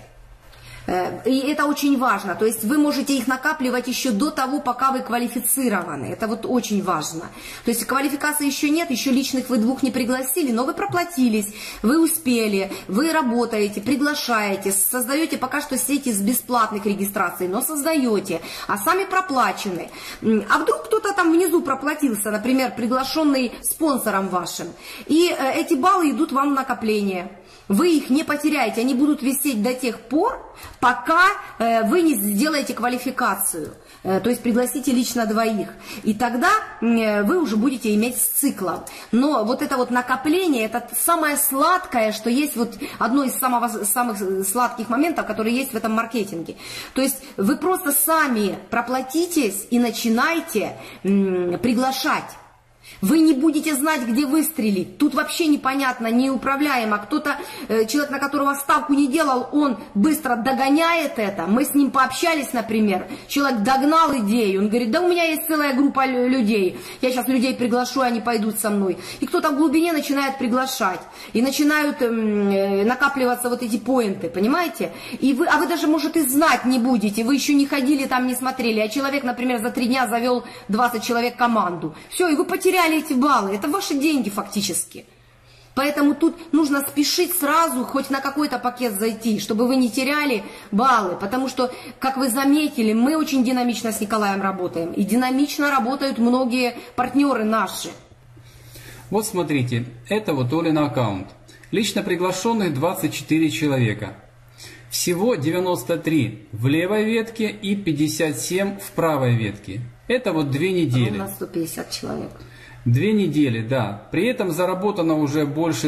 И это очень важно, то есть вы можете их накапливать еще до того, пока вы квалифицированы, это вот очень важно. То есть квалификации еще нет, еще личных вы 2 не пригласили, но вы проплатились, вы успели, вы работаете, приглашаете, создаете пока что сети с бесплатных регистраций, но создаете, а сами проплачены. А вдруг кто-то там внизу проплатился, например, приглашенный спонсором вашим, и эти баллы идут вам в накопление. Вы их не потеряете, они будут висеть до тех пор, пока вы не сделаете квалификацию, то есть пригласите лично 2. И тогда вы уже будете иметь с циклом. Но вот это вот накопление, это самое сладкое, что есть, вот одно из самых сладких моментов, которые есть в этом маркетинге. То есть вы просто сами проплатитесь и начинайте приглашать. Вы не будете знать, где выстрелить. Тут вообще непонятно, неуправляемо. Кто-то, человек, на которого ставку не делал, он быстро догоняет это. Мы с ним пообщались, например. Человек догнал идею. Он говорит, да у меня есть целая группа людей. Я сейчас людей приглашу, они пойдут со мной. И кто-то в глубине начинает приглашать. И начинают накапливаться вот эти поинты, понимаете? А вы даже, может, и знать не будете. Вы еще не ходили там, не смотрели. А человек, например, за 3 дня завел 20 человек команду. Все, и вы потеряли эти баллы, это ваши деньги фактически. Поэтому тут нужно спешить сразу хоть на какой-то пакет зайти, чтобы вы не теряли баллы, потому что, как вы заметили, мы очень динамично с Николаем работаем, и динамично работают многие партнеры наши. Вот смотрите, это вот Олин аккаунт. Лично приглашенных 24 человека. Всего 93 в левой ветке и 57 в правой ветке. Это вот 2 недели. У нас 150 человек. 2 недели, да. При этом заработано уже больше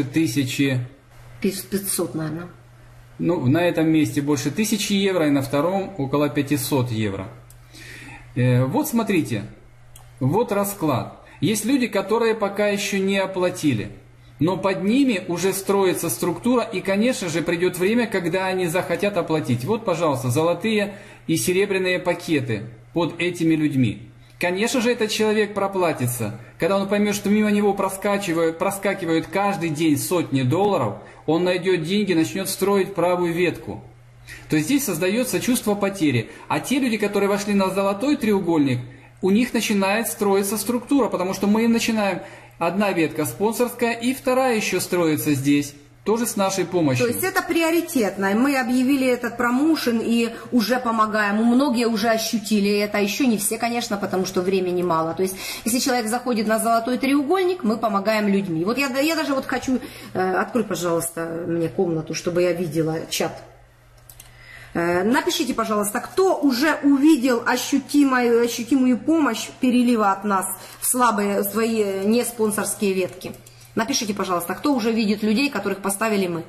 500, наверное. Ну, на этом месте больше 1000 евро, и на втором около 500 евро. Вот смотрите, вот расклад. Есть люди, которые пока еще не оплатили, но под ними уже строится структура, и, конечно же, придет время, когда они захотят оплатить. Вот, пожалуйста, золотые и серебряные пакеты под этими людьми. Конечно же, этот человек проплатится. Когда он поймет, что мимо него проскакивают каждый день сотни долларов, он найдет деньги, начнет строить правую ветку. То есть здесь создается чувство потери. А те люди, которые вошли на золотой треугольник, у них начинает строиться структура, потому что мы им начинаем, одна ветка спонсорская, и вторая еще строится здесь. Тоже с нашей помощью. То есть это приоритетно. Мы объявили этот промоушен и уже помогаем. Многие уже ощутили это. Еще не все, конечно, потому что времени мало. То есть если человек заходит на золотой треугольник, мы помогаем людьми. Вот я даже вот хочу... Открой, пожалуйста, мне комнату, чтобы я видела чат. Напишите, пожалуйста, кто уже увидел ощутимую помощь перелива от нас в слабые свои неспонсорские ветки. Напишите, пожалуйста, кто уже видит людей, которых поставили мы.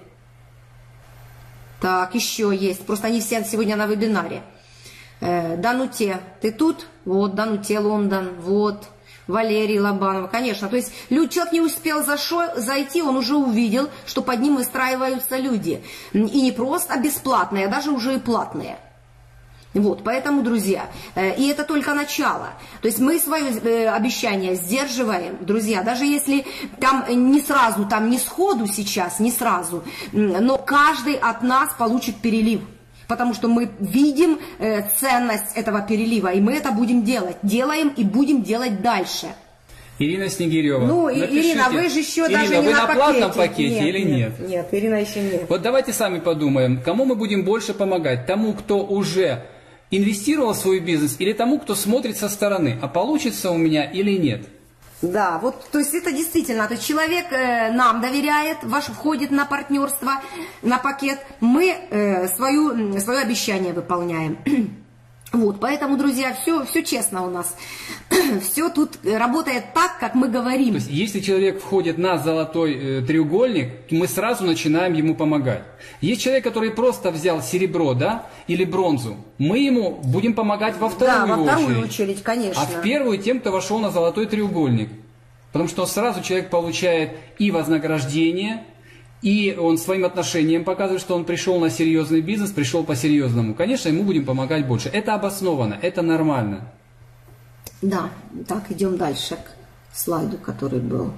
Так, еще есть. Просто они все сегодня на вебинаре. Дануте, ты тут? Вот, Дануте, Лондон, вот. Валерий Лобанов, конечно. То есть человек не успел зайти, он уже увидел, что под ним выстраиваются люди. И не просто бесплатные, а даже уже и платные. Вот, поэтому, друзья, и это только начало. То есть мы свое обещание сдерживаем, друзья, даже если там не сразу, там не сходу сейчас, не сразу, но каждый от нас получит перелив. Потому что мы видим ценность этого перелива, и мы это будем делать. Делаем и будем делать дальше. Ирина Снегирева. Ну, Ирина, вы же еще Ирина, даже не вы на платном пакете или нет? Нет, Ирина еще нет. Вот давайте сами подумаем, кому мы будем больше помогать? Тому, кто уже инвестировал в свой бизнес, или тому, кто смотрит со стороны, а получится у меня или нет? Да, вот, то есть это действительно, то есть человек нам доверяет, входит на партнерство, на пакет, мы свое обещание выполняем. Вот, поэтому, друзья, все честно у нас. Все тут работает так, как мы говорим. То есть, если человек входит на золотой треугольник, мы сразу начинаем ему помогать. Есть человек, который просто взял серебро, да, или бронзу, мы ему будем помогать во вторую очередь. Да, во вторую очередь, конечно. А в первую тем, кто вошел на золотой треугольник. Потому что сразу человек получает и вознаграждение, и он своим отношением показывает, что он пришел на серьезный бизнес, пришел по-серьезному. Конечно, ему будем помогать больше. Это обоснованно, это нормально. Да, так, идем дальше к слайду, который был.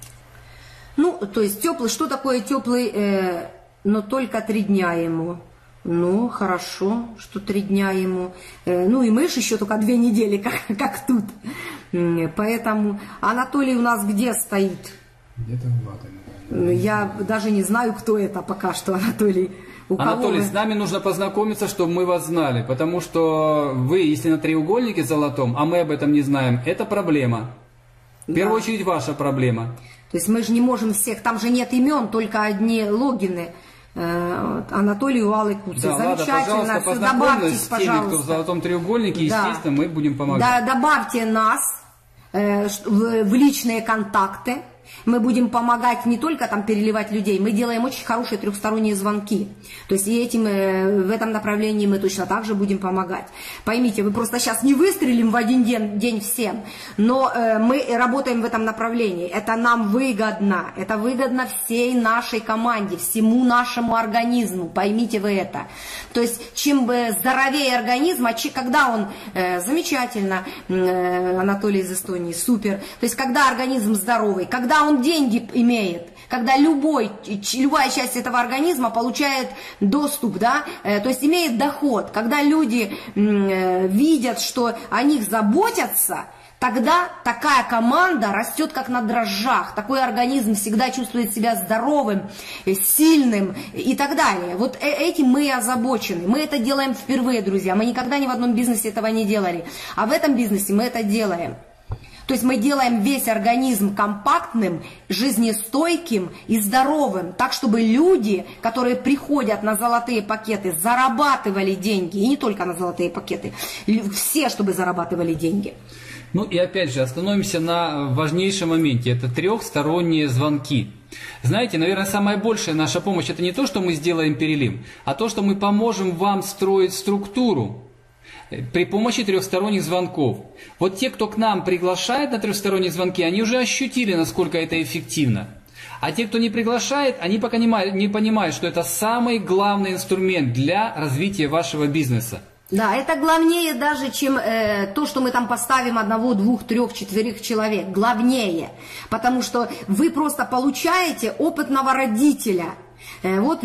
Ну, то есть теплый, что такое теплый, но только 3 дня ему? Ну, хорошо, что 3 дня ему. Ну, и мышь еще только 2 недели, как тут. Поэтому Анатолий у нас где стоит? Где-то в Ладоге. Я даже не знаю, кто это пока что, Анатолий. Анатолий, с нами нужно познакомиться, чтобы мы вас знали, потому что вы, если на треугольнике золотом, а мы об этом не знаем, это проблема. В первую очередь ваша проблема. То есть мы же не можем всех, там же нет имен, только одни логины. Анатолий у Аллы Куцы. Да, замечательно, Лада, все, добавьтесь, с теми, пожалуйста. кто в золотом треугольнике, да. Естественно, мы будем помогать. Да, добавьте нас в личные контакты. Мы будем помогать не только там переливать людей, мы делаем очень хорошие 3-сторонние звонки. То есть и в этом направлении мы точно так же будем помогать. Поймите, вы просто сейчас не выстрелим в один день всем, но мы работаем в этом направлении. Это нам выгодно. Это выгодно всей нашей команде, всему нашему организму. Поймите вы это. То есть чем здоровее организм, когда он замечательно, Анатолий из Эстонии, супер. То есть когда организм здоровый, когда он деньги имеет, когда любая часть этого организма получает доступ, да, то есть имеет доход, когда люди видят, что о них заботятся, тогда такая команда растет как на дрожжах, такой организм всегда чувствует себя здоровым, сильным и так далее. Вот этим мы и озабочены. Мы это делаем впервые, друзья, мы никогда ни в одном бизнесе этого не делали, а в этом бизнесе мы это делаем. То есть мы делаем весь организм компактным, жизнестойким и здоровым, так, чтобы люди, которые приходят на золотые пакеты, зарабатывали деньги, и не только на золотые пакеты, все, чтобы зарабатывали деньги. Ну и опять же, остановимся на важнейшем моменте, это 3-сторонние звонки. Знаете, наверное, самая большая наша помощь, это не то, что мы сделаем перелим, а то, что мы поможем вам строить структуру при помощи 3-сторонних звонков. Вот те, кто к нам приглашает на 3-сторонние звонки, они уже ощутили, насколько это эффективно. А те, кто не приглашает, они пока не понимают, что это самый главный инструмент для развития вашего бизнеса. Да, это главнее даже, чем то, что мы там поставим 1, 2, 3, 4 человек. Главнее. Потому что вы просто получаете опытного родителя. Вот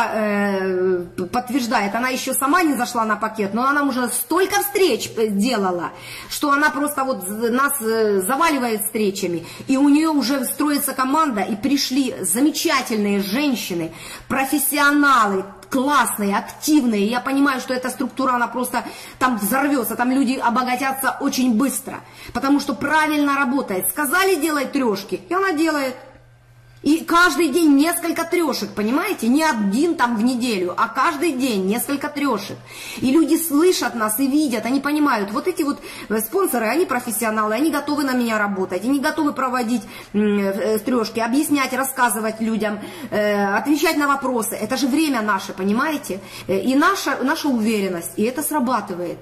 Люба подтверждает, она еще сама не зашла на пакет, но она уже столько встреч делала, что она просто вот нас заваливает встречами. И у нее уже строится команда, и пришли замечательные женщины, профессионалы, классные, активные. Я понимаю, что эта структура, она просто там взорвется, там люди обогатятся очень быстро, потому что правильно работает. Сказали делать 3, и она делает. И каждый день несколько 3, понимаете? Не 1 там в неделю, а каждый день несколько 3. И люди слышат нас и видят, они понимают, вот эти вот спонсоры, они профессионалы, они готовы на меня работать, они готовы проводить 3, объяснять, рассказывать людям, отвечать на вопросы. Это же время наше, понимаете? И наша уверенность, и это срабатывает.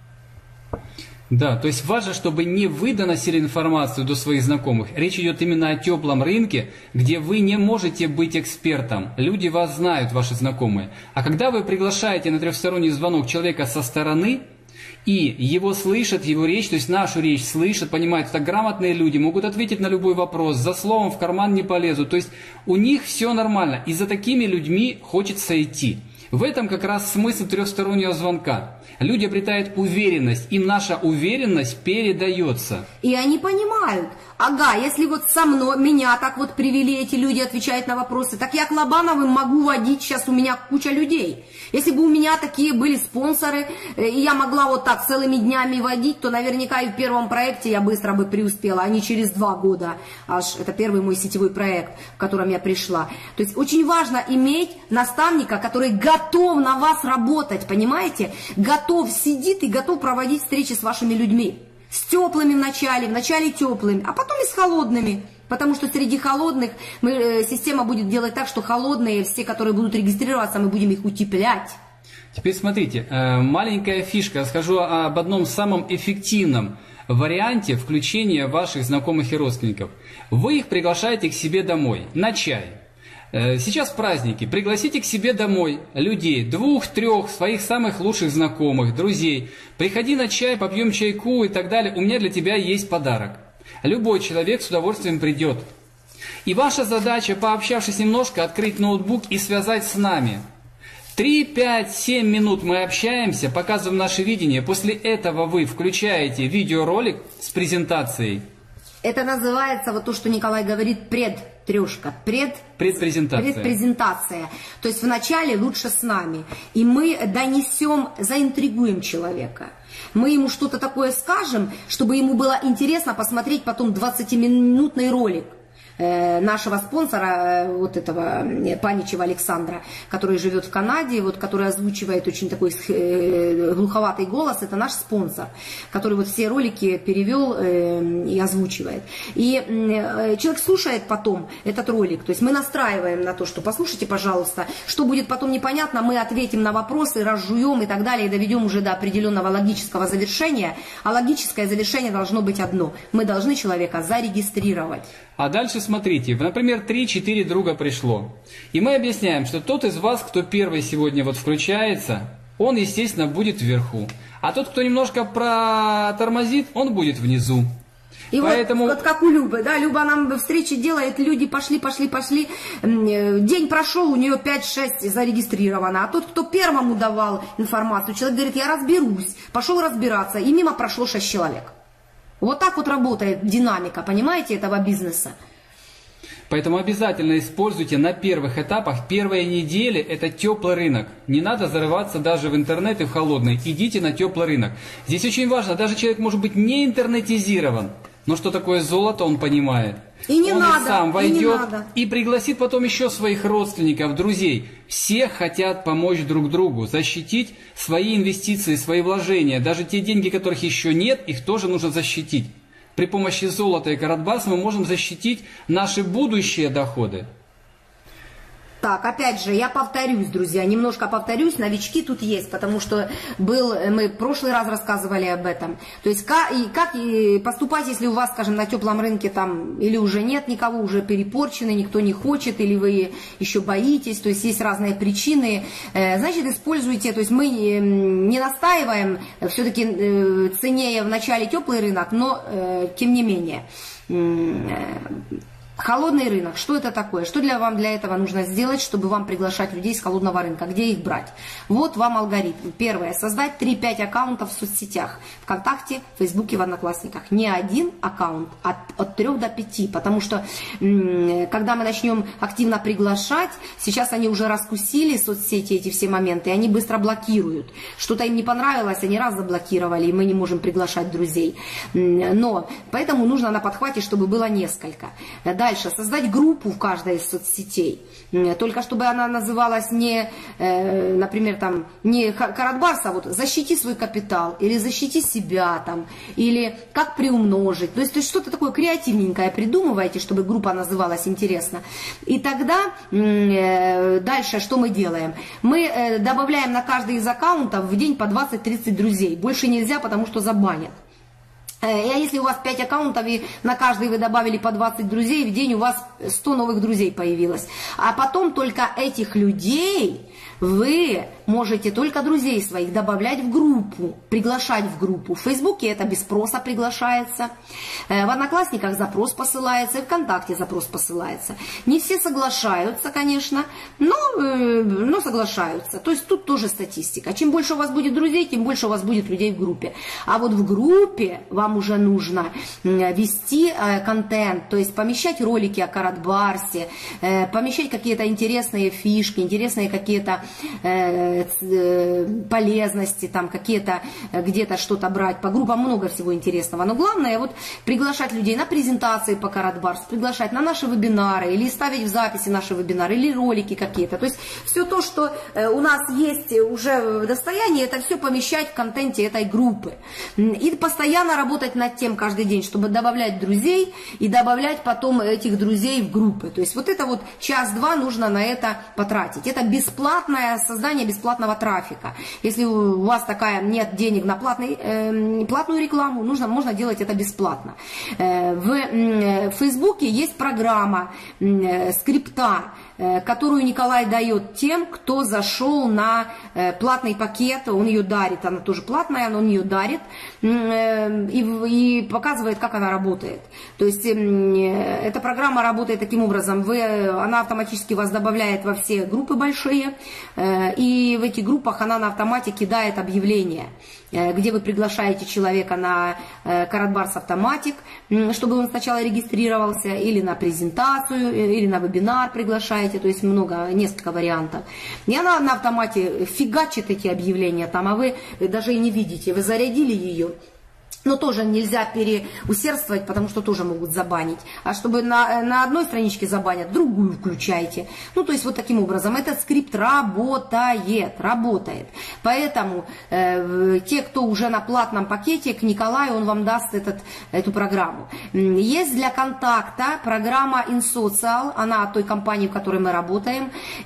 Да, то есть важно, чтобы не вы доносили информацию до своих знакомых. Речь идет именно о теплом рынке, где вы не можете быть экспертом. Люди вас знают, ваши знакомые. А когда вы приглашаете на 3-сторонний звонок человека со стороны, и его слышат, его речь, то есть нашу речь слышат, понимают, это грамотные люди, могут ответить на любой вопрос, за словом в карман не полезут. То есть у них все нормально, и за такими людьми хочется идти. В этом как раз смысл 3-стороннего звонка. Люди обретают уверенность, им наша уверенность передается. И они понимают, ага, если вот со мной, меня так вот привели эти люди, отвечают на вопросы, так я к Лобановым могу водить, сейчас у меня куча людей. Если бы у меня такие были спонсоры, и я могла вот так целыми днями водить, то наверняка и в первом проекте я быстро бы преуспела, а не через 2 года. Аж это первый мой сетевой проект, в котором я пришла. То есть очень важно иметь наставника, который готов готов на вас работать, понимаете? Готов, сидит и готов проводить встречи с вашими людьми. С теплыми вначале теплыми, а потом и с холодными. Потому что среди холодных система будет делать так, что холодные, все, которые будут регистрироваться, мы будем их утеплять. Теперь смотрите, маленькая фишка. Скажу об одном самом эффективном варианте включения ваших знакомых и родственников. Вы их приглашаете к себе домой на чай. Сейчас праздники. Пригласите к себе домой людей, 2-3 своих самых лучших знакомых, друзей. Приходи на чай, попьем чайку и так далее. У меня для тебя есть подарок. Любой человек с удовольствием придет. И ваша задача, пообщавшись немножко, открыть ноутбук и связать с нами. 3, 5, 7 минут мы общаемся, показываем наше видение. После этого вы включаете видеоролик с презентацией. Это называется, вот то, что Николай говорит, предпрезентация. То есть вначале лучше с нами. И мы донесем, заинтригуем человека. Мы ему что-то такое скажем, чтобы ему было интересно посмотреть потом 20-минутный ролик нашего спонсора, вот этого Паничева Александра, который живет в Канаде, вот, который озвучивает очень такой глуховатый голос, это наш спонсор, который вот все ролики перевел и озвучивает. И человек слушает потом этот ролик, то есть мы настраиваем на то, что послушайте, пожалуйста, что будет потом непонятно, мы ответим на вопросы, разжуем и так далее, и доведем уже до определенного логического завершения, а логическое завершение должно быть одно, мы должны человека зарегистрировать. А дальше смотрите, например, 3-4 друга пришло. И мы объясняем, что тот из вас, кто первый сегодня вот включается, он, естественно, будет вверху. А тот, кто немножко протормозит, он будет внизу. И поэтому... вот как у Любы, да, Люба нам встречи делает, люди пошли, день прошел, у нее 5-6 зарегистрировано, а тот, кто первому давал информацию, человек говорит, я разберусь, пошел разбираться, и мимо прошло 6 человек. Вот так вот работает динамика, понимаете, этого бизнеса. Поэтому обязательно используйте на первых этапах, первые недели это теплый рынок. Не надо зарываться даже в интернет и в холодный. Идите на теплый рынок. Здесь очень важно, даже человек может быть не интернетизирован, но что такое золото, он понимает. И не он надо, сам войдет и пригласит потом еще своих родственников, друзей. Все хотят помочь друг другу, защитить свои инвестиции, свои вложения. Даже те деньги, которых еще нет, их тоже нужно защитить. При помощи золота и Карат-Барс мы можем защитить наши будущие доходы. Так, опять же, я повторюсь, друзья, немножко повторюсь, новички тут есть, потому что мы в прошлый раз рассказывали об этом. То есть как поступать, если у вас, скажем, на теплом рынке там или уже нет никого, уже перепорчены, никто не хочет, или вы еще боитесь, то есть есть разные причины. Значит, используйте, то есть мы не настаиваем все-таки ценнее в начале теплый рынок, но тем не менее... Холодный рынок, что это такое? Что вам для этого нужно сделать, чтобы вам приглашать людей с холодного рынка? Где их брать? Вот вам алгоритм. Первое. Создать 3-5 аккаунтов в соцсетях. ВКонтакте, в Фейсбуке, в Одноклассниках. Не один аккаунт, а от 3 до 5. Потому что, когда мы начнем активно приглашать, сейчас они уже раскусили соцсети, эти все моменты, и они быстро блокируют. Что-то им не понравилось, они раз заблокировали, и мы не можем приглашать друзей. Но поэтому нужно на подхвате, чтобы было несколько. Дальше, создать группу в каждой из соцсетей, только чтобы она называлась не, например, там, не Карат-Барс, а вот защити свой капитал, или защити себя, там, или как приумножить, то есть что-то такое креативненькое придумываете, чтобы группа называлась интересно. И тогда дальше что мы делаем? Мы добавляем на каждый из аккаунтов в день по 20-30 друзей, больше нельзя, потому что забанят. А если у вас 5 аккаунтов, и на каждый вы добавили по 20 друзей, в день у вас 100 новых друзей появилось. А потом только этих людей вы можете только друзей своих добавлять в группу, приглашать в группу. В Фейсбуке это без спроса приглашается, в Одноклассниках запрос посылается, и ВКонтакте запрос посылается. Не все соглашаются, конечно, но соглашаются. То есть тут тоже статистика. Чем больше у вас будет друзей, тем больше у вас будет людей в группе. А вот в группе вам уже нужно вести контент, то есть помещать ролики о Карат-Барсе, помещать какие-то интересные фишки, интересные какие-то полезности, там какие-то где-то что-то брать. По группам много всего интересного. Но главное вот приглашать людей на презентации по Карат-Барс, приглашать на наши вебинары, или ставить в записи наши вебинары, или ролики какие-то. То есть все то, что у нас есть уже в достоянии, это все помещать в контенте этой группы. И постоянно работать над тем каждый день, чтобы добавлять друзей и добавлять потом этих друзей в группы. То есть вот это вот час-два нужно на это потратить. Это бесплатное создание бесплатного трафика. Если у вас нет денег на платную рекламу, можно делать это бесплатно. В Фейсбуке есть программа скрипта, которую Николай дает тем, кто зашел на платный пакет, он ее дарит, она тоже платная, но он ее дарит и показывает, как она работает. То есть эта программа работает таким образом, она автоматически вас добавляет во все группы большие, и в этих группах она на автомате кидает объявления, где вы приглашаете человека на Карат-Барс Автоматик, чтобы он сначала регистрировался, или на презентацию, или на вебинар приглашаете, то есть несколько вариантов. И она на автомате фигачит эти объявления там, а вы даже и не видите, вы зарядили ее. Но тоже нельзя переусердствовать, потому что тоже могут забанить. А чтобы на одной страничке забанят, другую включайте. Ну, то есть вот таким образом этот скрипт работает. Поэтому те, кто уже на платном пакете, к Николаю он вам даст эту программу. Есть для контакта программа InSocial, она от той компании, в которой мы работаем.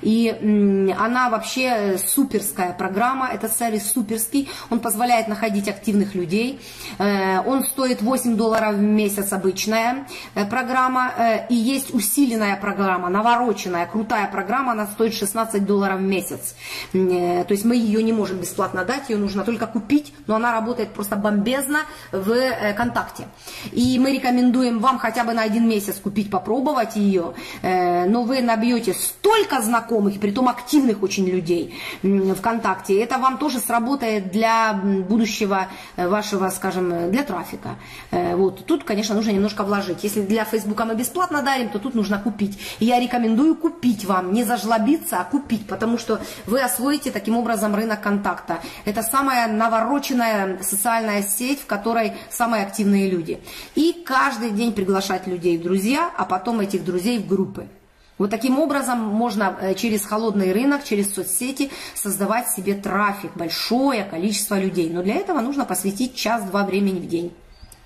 И она вообще суперская программа, этот сервис суперский, он позволяет находить активных людей. Он стоит $8 в месяц, обычная программа, и есть усиленная программа, навороченная, крутая программа, она стоит $16 в месяц. То есть мы ее не можем бесплатно дать, ее нужно только купить, но она работает просто бомбезно в контакте. И мы рекомендуем вам хотя бы на 1 месяц купить, попробовать ее, но вы набьете столько знакомых, притом активных очень людей ВКонтакте, это вам тоже сработает для будущего вашего, скажем, для трафика. Вот. Тут, конечно, нужно немножко вложить. Если для Фейсбука мы бесплатно дарим, то тут нужно купить. И я рекомендую купить вам, не зажлобиться, а купить, потому что вы освоите таким образом рынок контакта. Это самая навороченная социальная сеть, в которой самые активные люди. И каждый день приглашать людей в друзья, а потом этих друзей в группы. Вот таким образом можно через холодный рынок, через соцсети создавать себе трафик, большое количество людей. Но для этого нужно посвятить час-два времени в день.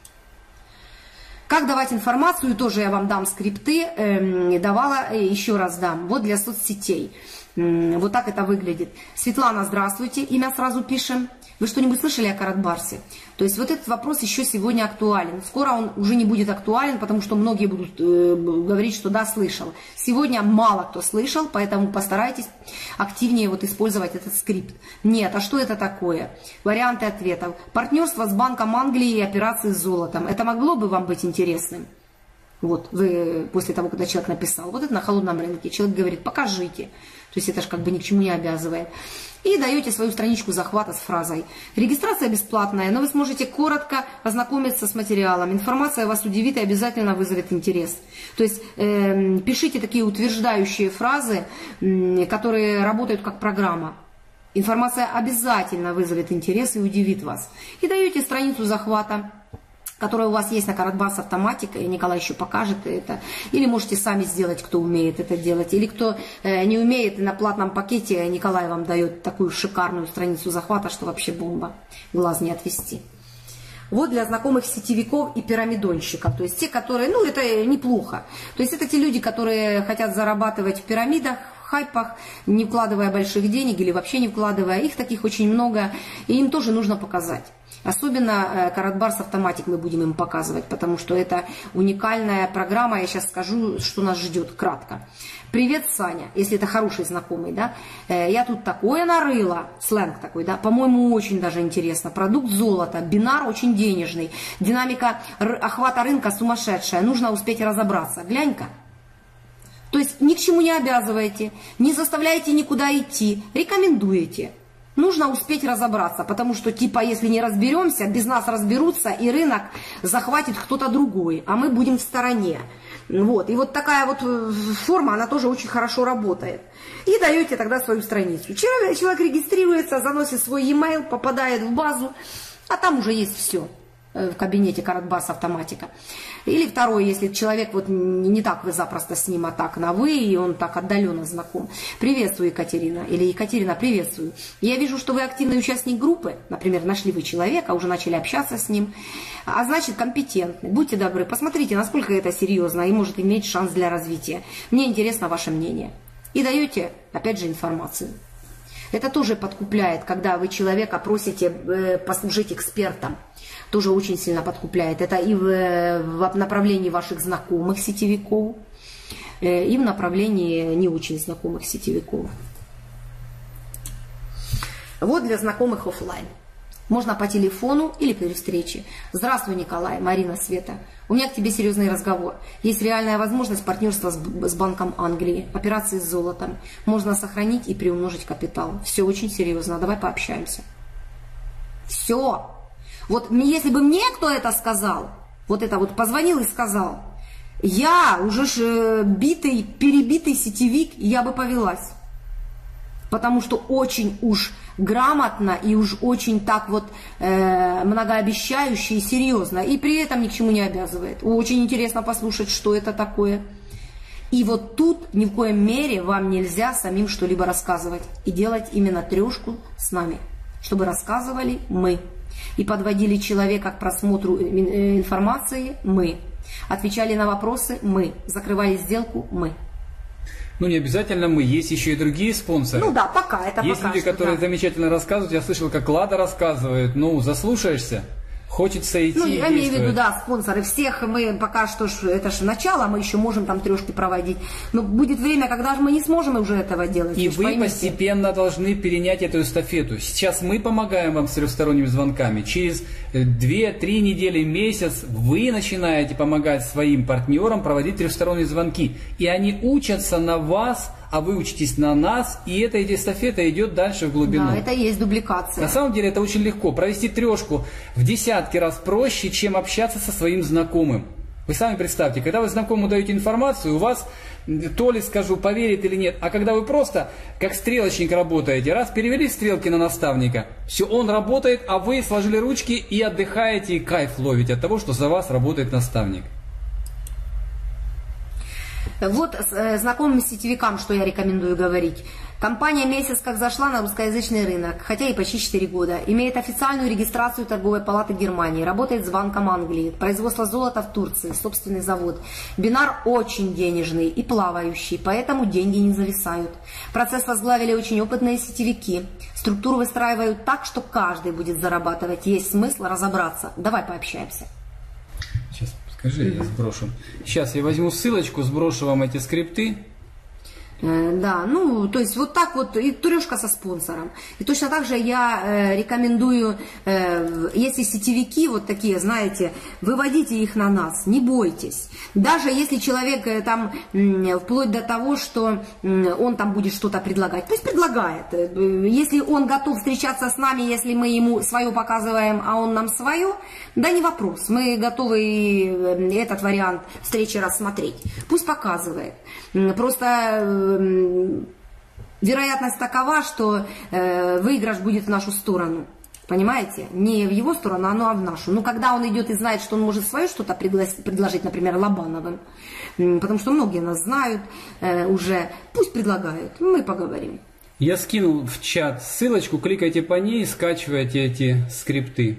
Как давать информацию, тоже я вам дам скрипты, давала, еще раз дам. Вот для соцсетей. Вот так это выглядит. Светлана, здравствуйте, имя сразу пишем. Вы что-нибудь слышали о Карат-Барсе? То есть вот этот вопрос еще сегодня актуален. Скоро он уже не будет актуален, потому что многие будут говорить, что да, слышал. Сегодня мало кто слышал, поэтому постарайтесь активнее использовать этот скрипт. Нет, а что это такое? Варианты ответов. Партнерство с Банком Англии и операции с золотом. Это могло бы вам быть интересным? Вот, вы после того, когда человек написал, вот это на холодном рынке, человек говорит, покажите. То есть это же как бы ни к чему не обязывает. И даете свою страничку захвата с фразой. Регистрация бесплатная, но вы сможете коротко ознакомиться с материалом. Информация вас удивит и обязательно вызовет интерес. То есть пишите такие утверждающие фразы, которые работают как программа. Информация обязательно вызовет интерес и удивит вас. И даете страницу захвата, которая у вас есть на Карат-Барс Автоматик, и Николай еще покажет это. Или можете сами сделать, кто умеет это делать. Или кто не умеет, на платном пакете Николай вам дает такую шикарную страницу захвата, что вообще бомба. Глаз не отвести. Вот для знакомых сетевиков и пирамидонщиков. То есть те, которые, это неплохо. То есть это те люди, которые хотят зарабатывать в пирамидах, хайпах, не вкладывая больших денег или вообще не вкладывая. Их таких очень много, и им тоже нужно показать. Особенно Карат-Барс Автоматик мы будем им показывать, потому что это уникальная программа. Я сейчас скажу, что нас ждет кратко. Привет, Саня, если это хороший знакомый, да. Я тут такое нарыла, сленг такой, да, по-моему, очень даже интересно. Продукт золота, бинар очень денежный, динамика охвата рынка сумасшедшая, нужно успеть разобраться. Глянь-ка. То есть ни к чему не обязываете, не заставляете никуда идти, рекомендуете. нужно успеть разобраться, потому что, типа, если не разберемся, без нас разберутся, и рынок захватит кто-то другой, а мы будем в стороне. Вот. И вот такая вот форма, она тоже очень хорошо работает. И даете тогда свою страницу. Человек регистрируется, заносит свой e-mail, попадает в базу, а там уже есть все в кабинете Карат-Барс автоматика. Или второе, если человек вот не так вы запросто с ним, а так на вы, и он так отдаленно знаком. Приветствую, Екатерина. Или Екатерина, приветствую. Я вижу, что вы активный участник группы. Например, нашли вы человека, уже начали общаться с ним. А значит, компетентны. Будьте добры, посмотрите, насколько это серьезно и может иметь шанс для развития. Мне интересно ваше мнение. И даете, опять же, информацию. Это тоже подкупляет, когда вы человека просите послужить экспертом. Тоже очень сильно подкупляет. Это и в направлении ваших знакомых сетевиков, и в направлении не очень знакомых сетевиков. Вот для знакомых офлайн. Можно по телефону или при встрече. Здравствуй, Николай, Марина, Света. У меня к тебе серьезный разговор. Есть реальная возможность партнерства с Банком Англии, операции с золотом. Можно сохранить и приумножить капитал. Все очень серьезно. Давай пообщаемся. Все. Вот если бы мне кто это сказал, вот это вот позвонил и сказал, я уже битый, перебитый сетевик, я бы повелась. Потому что очень уж грамотно и уж очень так вот многообещающе и серьезно. И при этом ни к чему не обязывает. Очень интересно послушать, что это такое. И вот тут ни в коем мере вам нельзя самим что-либо рассказывать. И делать именно трешку с нами. Чтобы рассказывали мы. И подводили человека к просмотру информации мы. Отвечали на вопросы мы. Закрывали сделку мы. Ну, не обязательно мы, есть еще и другие спонсоры. Ну да, пока, это есть пока люди, что, которые да. замечательно рассказывают. Я слышал, как Лада рассказывает. Ну, заслушаешься, хочется идти. Ну, и я имею в виду, действовать. да, спонсоры. Всех мы пока что, это же начало, мы еще можем там трешки проводить. Но будет время, когда же мы не сможем уже этого делать. И вы поймите. постепенно должны перенять эту эстафету. Сейчас мы помогаем вам с трехсторонними звонками. Через 2-3 недели, месяц вы начинаете помогать своим партнерам проводить трехсторонние звонки. И они учатся на вас, а вы учитесь на нас, и эта эстафета идет дальше в глубину. Да, это и есть дубликация. На самом деле это очень легко. Провести трешку в десятки раз проще, чем общаться со своим знакомым. Вы сами представьте, когда вы знакомому даете информацию, у вас, то ли скажу, поверит или нет, а когда вы просто как стрелочник работаете, раз перевели стрелки на наставника, все, он работает, а вы сложили ручки и отдыхаете, и кайф ловите от того, что за вас работает наставник. Вот знакомым сетевикам, что я рекомендую говорить. Компания месяц как зашла на русскоязычный рынок, хотя и почти 4 года. Имеет официальную регистрацию торговой палаты Германии, работает с Банком Англии, производство золота в Турции, собственный завод. Бинар очень денежный и плавающий, поэтому деньги не зависают. Процесс возглавили очень опытные сетевики. Структуру выстраивают так, что каждый будет зарабатывать. Есть смысл разобраться. Давай пообщаемся. Сейчас, скажи, я сброшу. Сейчас я возьму ссылочку, сброшу вам эти скрипты. Да, ну, то есть вот так вот, и трешка со спонсором. И точно так же я рекомендую, если сетевики вот такие, знаете, выводите их на нас, не бойтесь. Даже если человек там, вплоть до того, что он там будет что-то предлагать, пусть предлагает. Если он готов встречаться с нами, если мы ему свое показываем, а он нам свое, да не вопрос, мы готовы этот вариант встречи рассмотреть. Пусть показывает. Просто вероятность такова, что выигрыш будет в нашу сторону. Понимаете? Не в его сторону, а в нашу. Но когда он идет и знает, что он может свое что-то предложить, например, Лобановым, потому что многие нас знают уже, пусть предлагают, мы поговорим. Я скинул в чат ссылочку, кликайте по ней, скачивайте эти скрипты.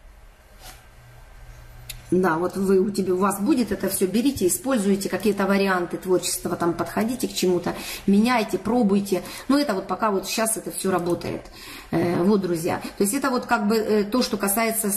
Да, вот у вас будет это все, берите, используйте какие-то варианты творчества, там подходите к чему-то, меняйте, пробуйте. Но это вот пока вот сейчас это все работает. Вот, друзья. То есть это вот как бы то, что касается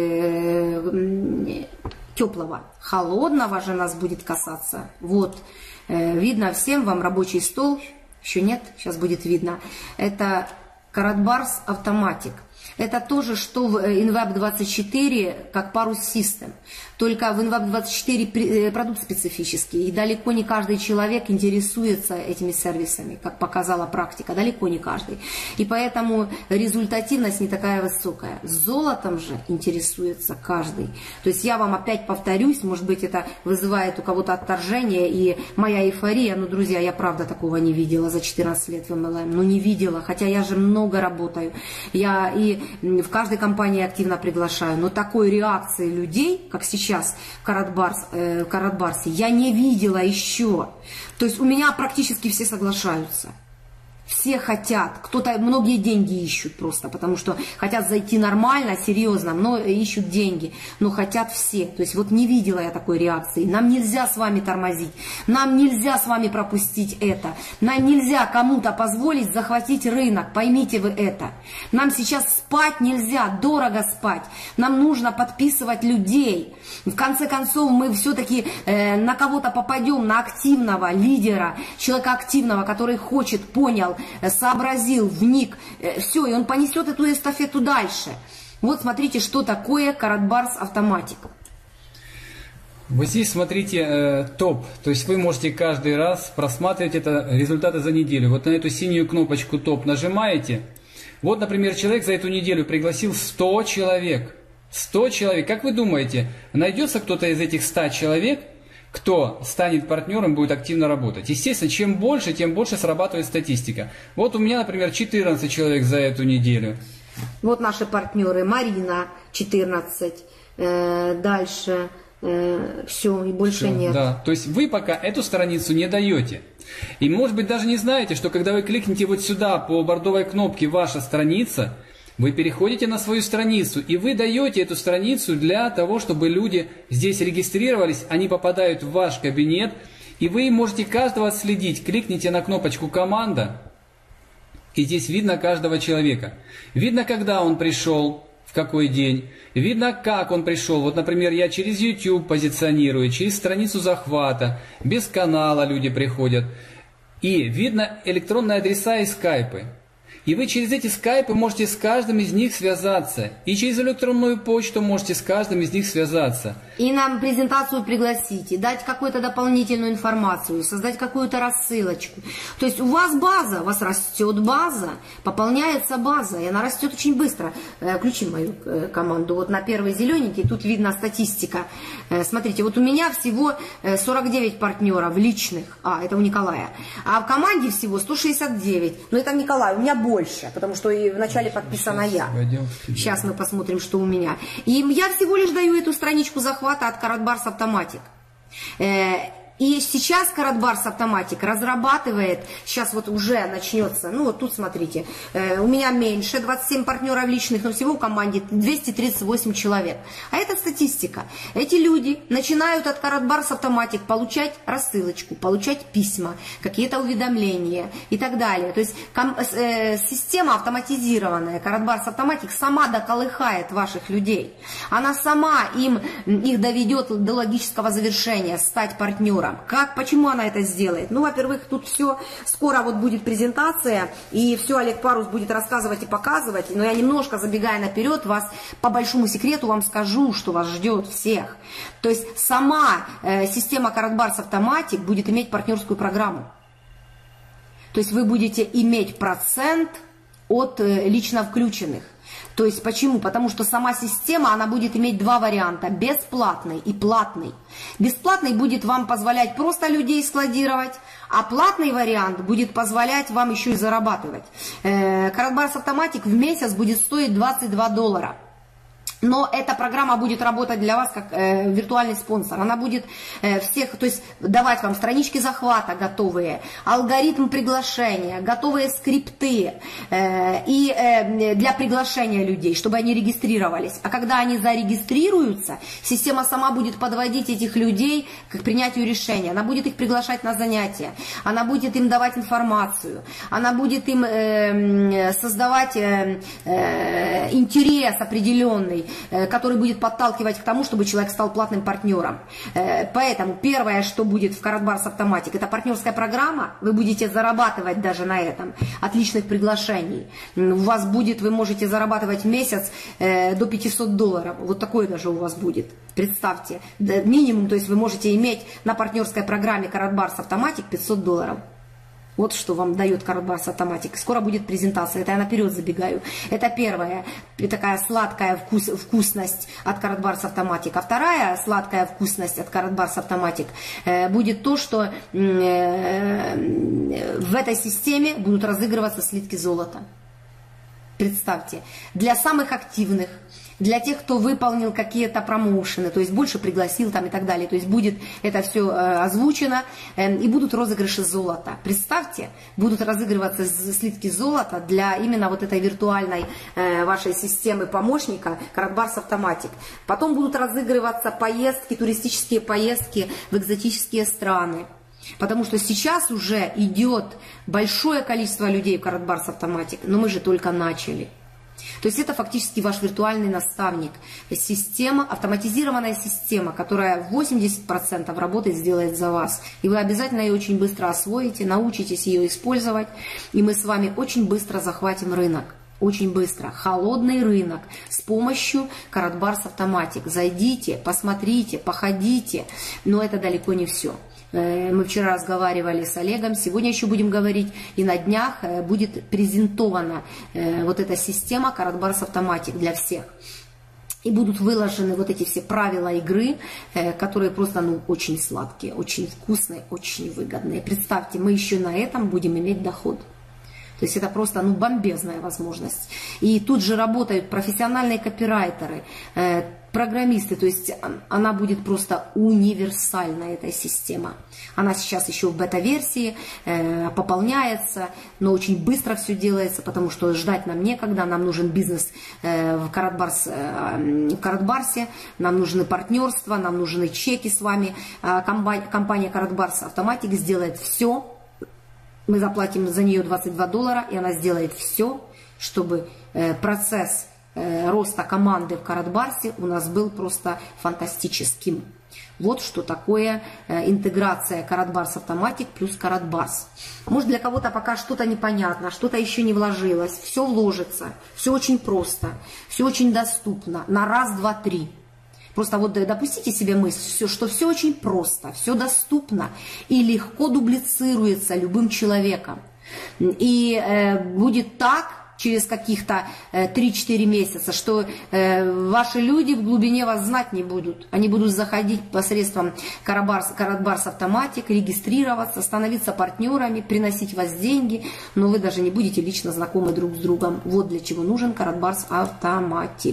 теплого. Холодного же нас будет касаться. Вот. Видно всем вам рабочий стол. Еще нет, сейчас будет видно. Это Karatbars Automatic. Это то же, что в InWeb24, как Parus System. Только в InWeb24 продукт специфический, и далеко не каждый человек интересуется этими сервисами, как показала практика, далеко не каждый. И поэтому результативность не такая высокая. Золотом же интересуется каждый. То есть я вам опять повторюсь, может быть, это вызывает у кого-то отторжение, и моя эйфория, ну, друзья, я правда такого не видела за 14 лет в MLM, ну, не видела, хотя я же много работаю. Я и в каждой компании активно приглашаю, но такой реакции людей, как сейчас, в Karatbarсе, я не видела еще. То есть у меня практически все соглашаются. Все хотят, кто-то, многие деньги ищут просто, потому что хотят зайти нормально, серьезно, но ищут деньги, но хотят все. То есть вот не видела я такой реакции. Нам нельзя с вами тормозить, нам нельзя с вами пропустить это, нам нельзя кому-то позволить захватить рынок, поймите вы это. Нам сейчас спать нельзя, дорого спать, нам нужно подписывать людей. В конце концов мы все-таки на кого-то попадем, на активного лидера, человека активного, который хочет, понял, сообразил, вник, все, и он понесет эту эстафету дальше. Вот смотрите, что такое Karatbars Automatic. Вот здесь смотрите топ, то есть вы можете каждый раз просматривать результаты за неделю. Вот на эту синюю кнопочку топ нажимаете. Вот, например, человек за эту неделю пригласил 100 человек. 100 человек. Как вы думаете, найдется кто-то из этих 100 человек, кто станет партнером, будет активно работать? Естественно, чем больше срабатывает статистика. Вот у меня, например, 14 человек за эту неделю. Вот наши партнеры. Марина 14. Дальше все, и больше все, нет. Да. То есть вы пока эту страницу не даете. И может быть даже не знаете, что когда вы кликните вот сюда по бордовой кнопке «Ваша страница», вы переходите на свою страницу, и вы даете эту страницу для того, чтобы люди здесь регистрировались, они попадают в ваш кабинет, и вы можете каждого отследить. Кликните на кнопочку «Команда», и здесь видно каждого человека. Видно, когда он пришел, в какой день. Видно, как он пришел. Вот, например, я через YouTube позиционирую, через страницу захвата, без канала люди приходят. И видно электронные адреса и скайпы. И вы через эти скайпы можете с каждым из них связаться. И через электронную почту можете с каждым из них связаться. И нам презентацию пригласить, и дать какую-то дополнительную информацию, создать какую-то рассылочку. То есть у вас база, у вас растет база, пополняется база, и она растет очень быстро. Включи мою команду. Вот на первой зелененький, тут видно статистика. Смотрите, вот у меня всего 49 партнеров личных. Это у Николая. А в команде всего 169. Но это Николай, у меня больше, потому что и вначале подписана я. Сейчас мы посмотрим, что у меня. И я всего лишь даю эту страничку захвата от Karatbars Automatic. И сейчас Karatbars Automatic разрабатывает, сейчас вот уже начнется, ну вот тут смотрите, у меня меньше, 27 партнеров личных, но всего в команде 238 человек. А это статистика. Эти люди начинают от Karatbars Automatic получать рассылочку, получать письма, какие-то уведомления и так далее. То есть система автоматизированная, Karatbars Automatic, сама доколыхает ваших людей. Она сама их доведет до логического завершения, стать партнером. Почему она это сделает? Ну, во-первых, тут все, скоро вот будет презентация, и все Олег Парус будет рассказывать и показывать, но я немножко, забегая наперед, вас по большому секрету вам скажу, что вас ждет всех. То есть сама система Karatbars Automatic будет иметь партнерскую программу. То есть вы будете иметь процент от лично включенных. То есть почему? Потому что сама система, она будет иметь два варианта, бесплатный и платный. Бесплатный будет вам позволять просто людей складировать, а платный вариант будет позволять вам еще и зарабатывать. Karatbars Automatic в месяц будет стоить $22. Но эта программа будет работать для вас как виртуальный спонсор. Она будет всех, то есть давать вам странички захвата готовые, алгоритм приглашения, готовые скрипты и для приглашения людей, чтобы они регистрировались. А когда они зарегистрируются, система сама будет подводить этих людей к принятию решения. Она будет их приглашать на занятия, она будет им давать информацию, она будет им создавать интерес определенный. который будет подталкивать к тому, чтобы человек стал платным партнером. Поэтому первое, что будет в Karatbars Automatic, это партнерская программа. Вы будете зарабатывать даже на этом от личных приглашений. У вас будет, вы можете зарабатывать в месяц до $500. Вот такое даже у вас будет. Представьте, минимум, то есть вы можете иметь на партнерской программе Karatbars Automatic $500. Вот что вам дает Karatbars Automatic. Скоро будет презентация, это я наперед забегаю. Это первая такая сладкая вкусность от Karatbars Automatic. А вторая сладкая вкусность от Karatbars Automatic будет то, что в этой системе будут разыгрываться слитки золота. Представьте, для самых активных, для тех, кто выполнил какие-то промоушены, то есть больше пригласил там и так далее. То есть будет это все озвучено и будут розыгрыши золота. Представьте, будут разыгрываться слитки золота для именно вот этой виртуальной вашей системы помощника Karatbars Automatic. Потом будут разыгрываться поездки, туристические поездки в экзотические страны. Потому что сейчас уже идет большое количество людей в Karatbars Automatic, но мы же только начали. То есть это фактически ваш виртуальный наставник. Система, автоматизированная система, которая 80% работы сделает за вас. И вы обязательно ее очень быстро освоите, научитесь ее использовать. И мы с вами очень быстро захватим рынок. Очень быстро. Холодный рынок с помощью Karatbars Automatic. Зайдите, посмотрите, походите. Но это далеко не все. Мы вчера разговаривали с Олегом, сегодня еще будем говорить, и на днях будет презентована вот эта система Karatbars Automatic для всех. И будут выложены вот эти все правила игры, которые просто очень сладкие, очень вкусные, очень выгодные. Представьте, мы еще на этом будем иметь доход. То есть это просто бомбезная возможность. И тут же работают профессиональные копирайтеры, программисты, то есть она будет просто универсальна, эта система. Она сейчас еще в бета-версии, пополняется, но очень быстро все делается, потому что ждать нам некогда, нам нужен бизнес в Karatbars, нам нужны партнерства, нам нужны чеки с вами. Компания Karatbars Automatic сделает все, мы заплатим за нее $22, и она сделает все, чтобы процесс роста команды в Karatbars у нас был просто фантастическим. Вот что такое интеграция Karatbars Automatic плюс Karatbars. Может, для кого-то пока что-то непонятно, что-то еще не вложилось. Все вложится, все очень просто, все очень доступно. На раз, два, три. Просто вот допустите себе мысль, что все очень просто, все доступно и легко дублицируется любым человеком. И будет так через каких-то 3-4 месяца, что ваши люди в глубине вас знать не будут. Они будут заходить посредством Karatbars Automatic, регистрироваться, становиться партнерами, приносить вас деньги, но вы даже не будете лично знакомы друг с другом. Вот для чего нужен Karatbars Automatic.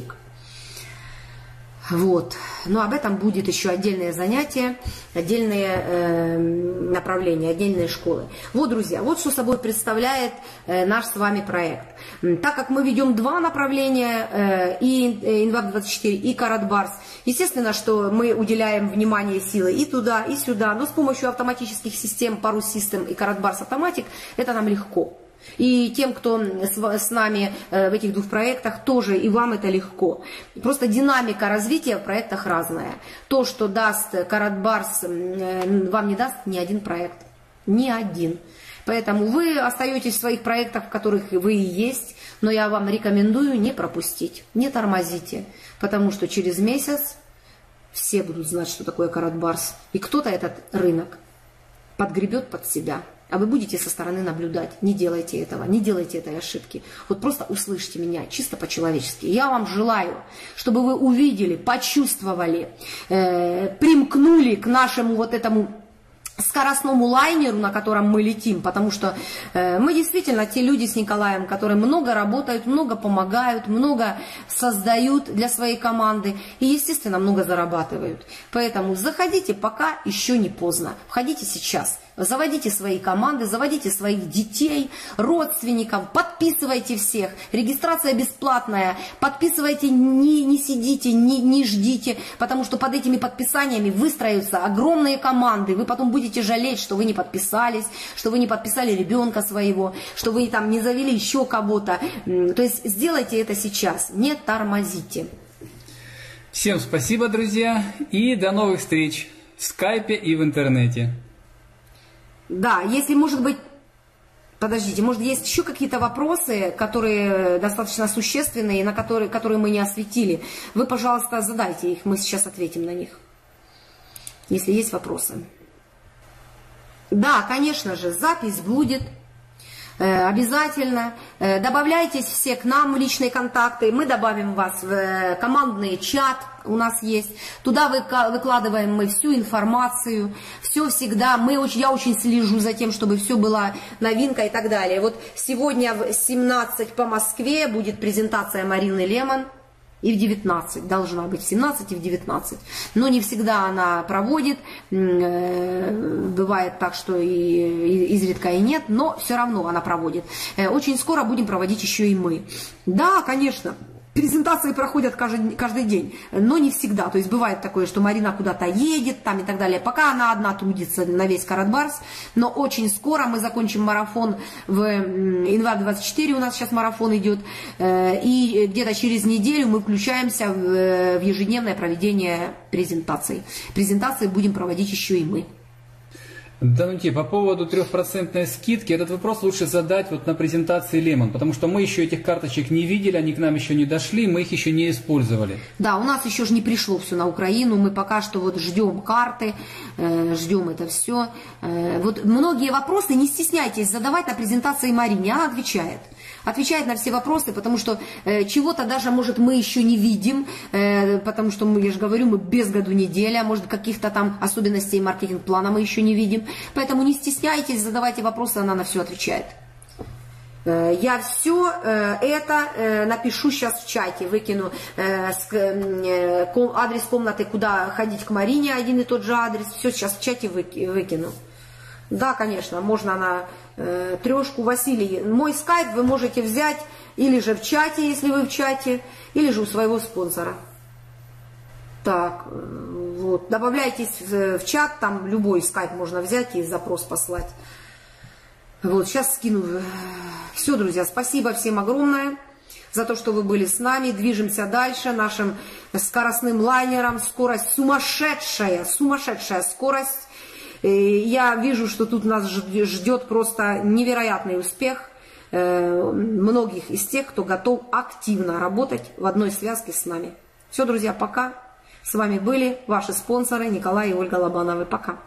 Вот. Но об этом будет еще отдельное занятие, отдельные направления, отдельные школы. Вот, друзья, вот что собой представляет наш с вами проект. Так как мы ведем два направления, и Invap24, и Karatbars, естественно, что мы уделяем внимание, силы и туда, и сюда, но с помощью автоматических систем Parus System и Karatbars Automatic это нам легко. И тем, кто с нами в этих двух проектах, тоже и вам это легко. Просто динамика развития в проектах разная. То, что даст Karatbars, вам не даст ни один проект. Ни один. Поэтому вы остаетесь в своих проектах, в которых вы и есть, но я вам рекомендую не пропустить, не тормозите. Потому что через месяц все будут знать, что такое Karatbars. И кто-то этот рынок подгребет под себя. А вы будете со стороны наблюдать. Не делайте этого, не делайте этой ошибки. Вот просто услышьте меня чисто по-человечески. Я вам желаю, чтобы вы увидели, почувствовали, примкнули к нашему вот этому скоростному лайнеру, на котором мы летим, потому что мы действительно те люди с Николаем, которые много работают, много помогают, много создают для своей команды и, естественно, много зарабатывают. Поэтому заходите, пока еще не поздно. Входите сейчас. Заводите свои команды, заводите своих детей, родственников, подписывайте всех. Регистрация бесплатная. Подписывайте, не сидите, не ждите, потому что под этими подписаниями выстроятся огромные команды. Вы потом будете жалеть, что вы не подписались, что вы не подписали ребенка своего, что вы там не завели еще кого-то. То есть сделайте это сейчас, не тормозите. Всем спасибо, друзья, и до новых встреч в скайпе и в интернете. Да, если, может быть, подождите, может, есть еще какие-то вопросы, которые достаточно существенные, на которые мы не осветили. Вы, пожалуйста, задайте их, мы сейчас ответим на них, если есть вопросы. Да, конечно же, запись будет. Обязательно добавляйтесь все к нам в личные контакты, мы добавим вас в командный чат, у нас есть, туда выкладываем мы всю информацию, все всегда, я очень слежу за тем, чтобы все было новинка и так далее. Вот сегодня в 17 по Москве будет презентация Марины Лемон. И в 19, должна быть в 17 и в 19. Но не всегда она проводит, бывает так, что и изредка и нет, но все равно она проводит. Очень скоро будем проводить еще и мы. Да, конечно, презентации проходят каждый день, но не всегда. То есть бывает такое, что Марина куда-то едет там и так далее. Пока она одна трудится на весь Карат-Барс, но очень скоро мы закончим марафон в январь-24, у нас сейчас марафон идет, и где-то через неделю мы включаемся в ежедневное проведение презентаций. Презентации будем проводить еще и мы. Данутия, по поводу 3% скидки, этот вопрос лучше задать вот на презентации Лемон, потому что мы еще этих карточек не видели, они к нам еще не дошли, мы их еще не использовали. Да, у нас еще же не пришло все на Украину, мы пока что вот ждем карты, ждем это все. Вот многие вопросы не стесняйтесь задавать на презентации Марине, она отвечает. Отвечает на все вопросы, потому что чего-то даже, может, мы еще не видим, потому что, я же говорю, мы без году неделя, может, каких-то там особенностей маркетинг-плана мы еще не видим. Поэтому не стесняйтесь, задавайте вопросы, она на все отвечает. Я все это напишу сейчас в чате, выкину адрес комнаты, куда ходить к Марине, один и тот же адрес, все сейчас в чате выкину. Да, конечно, можно на трешку. Василий, мой скайп вы можете взять или же в чате, если вы в чате, или же у своего спонсора. Так, вот, добавляйтесь в чат, там любой скайп можно взять и запрос послать. Вот, сейчас скину. Все, друзья, спасибо всем огромное за то, что вы были с нами. Движемся дальше нашим скоростным лайнером. Скорость сумасшедшая скорость. Я вижу, что тут нас ждет просто невероятный успех многих из тех, кто готов активно работать в одной связке с нами. Все, друзья, пока. С вами были ваши спонсоры Николай и Ольга Лобановы. Пока.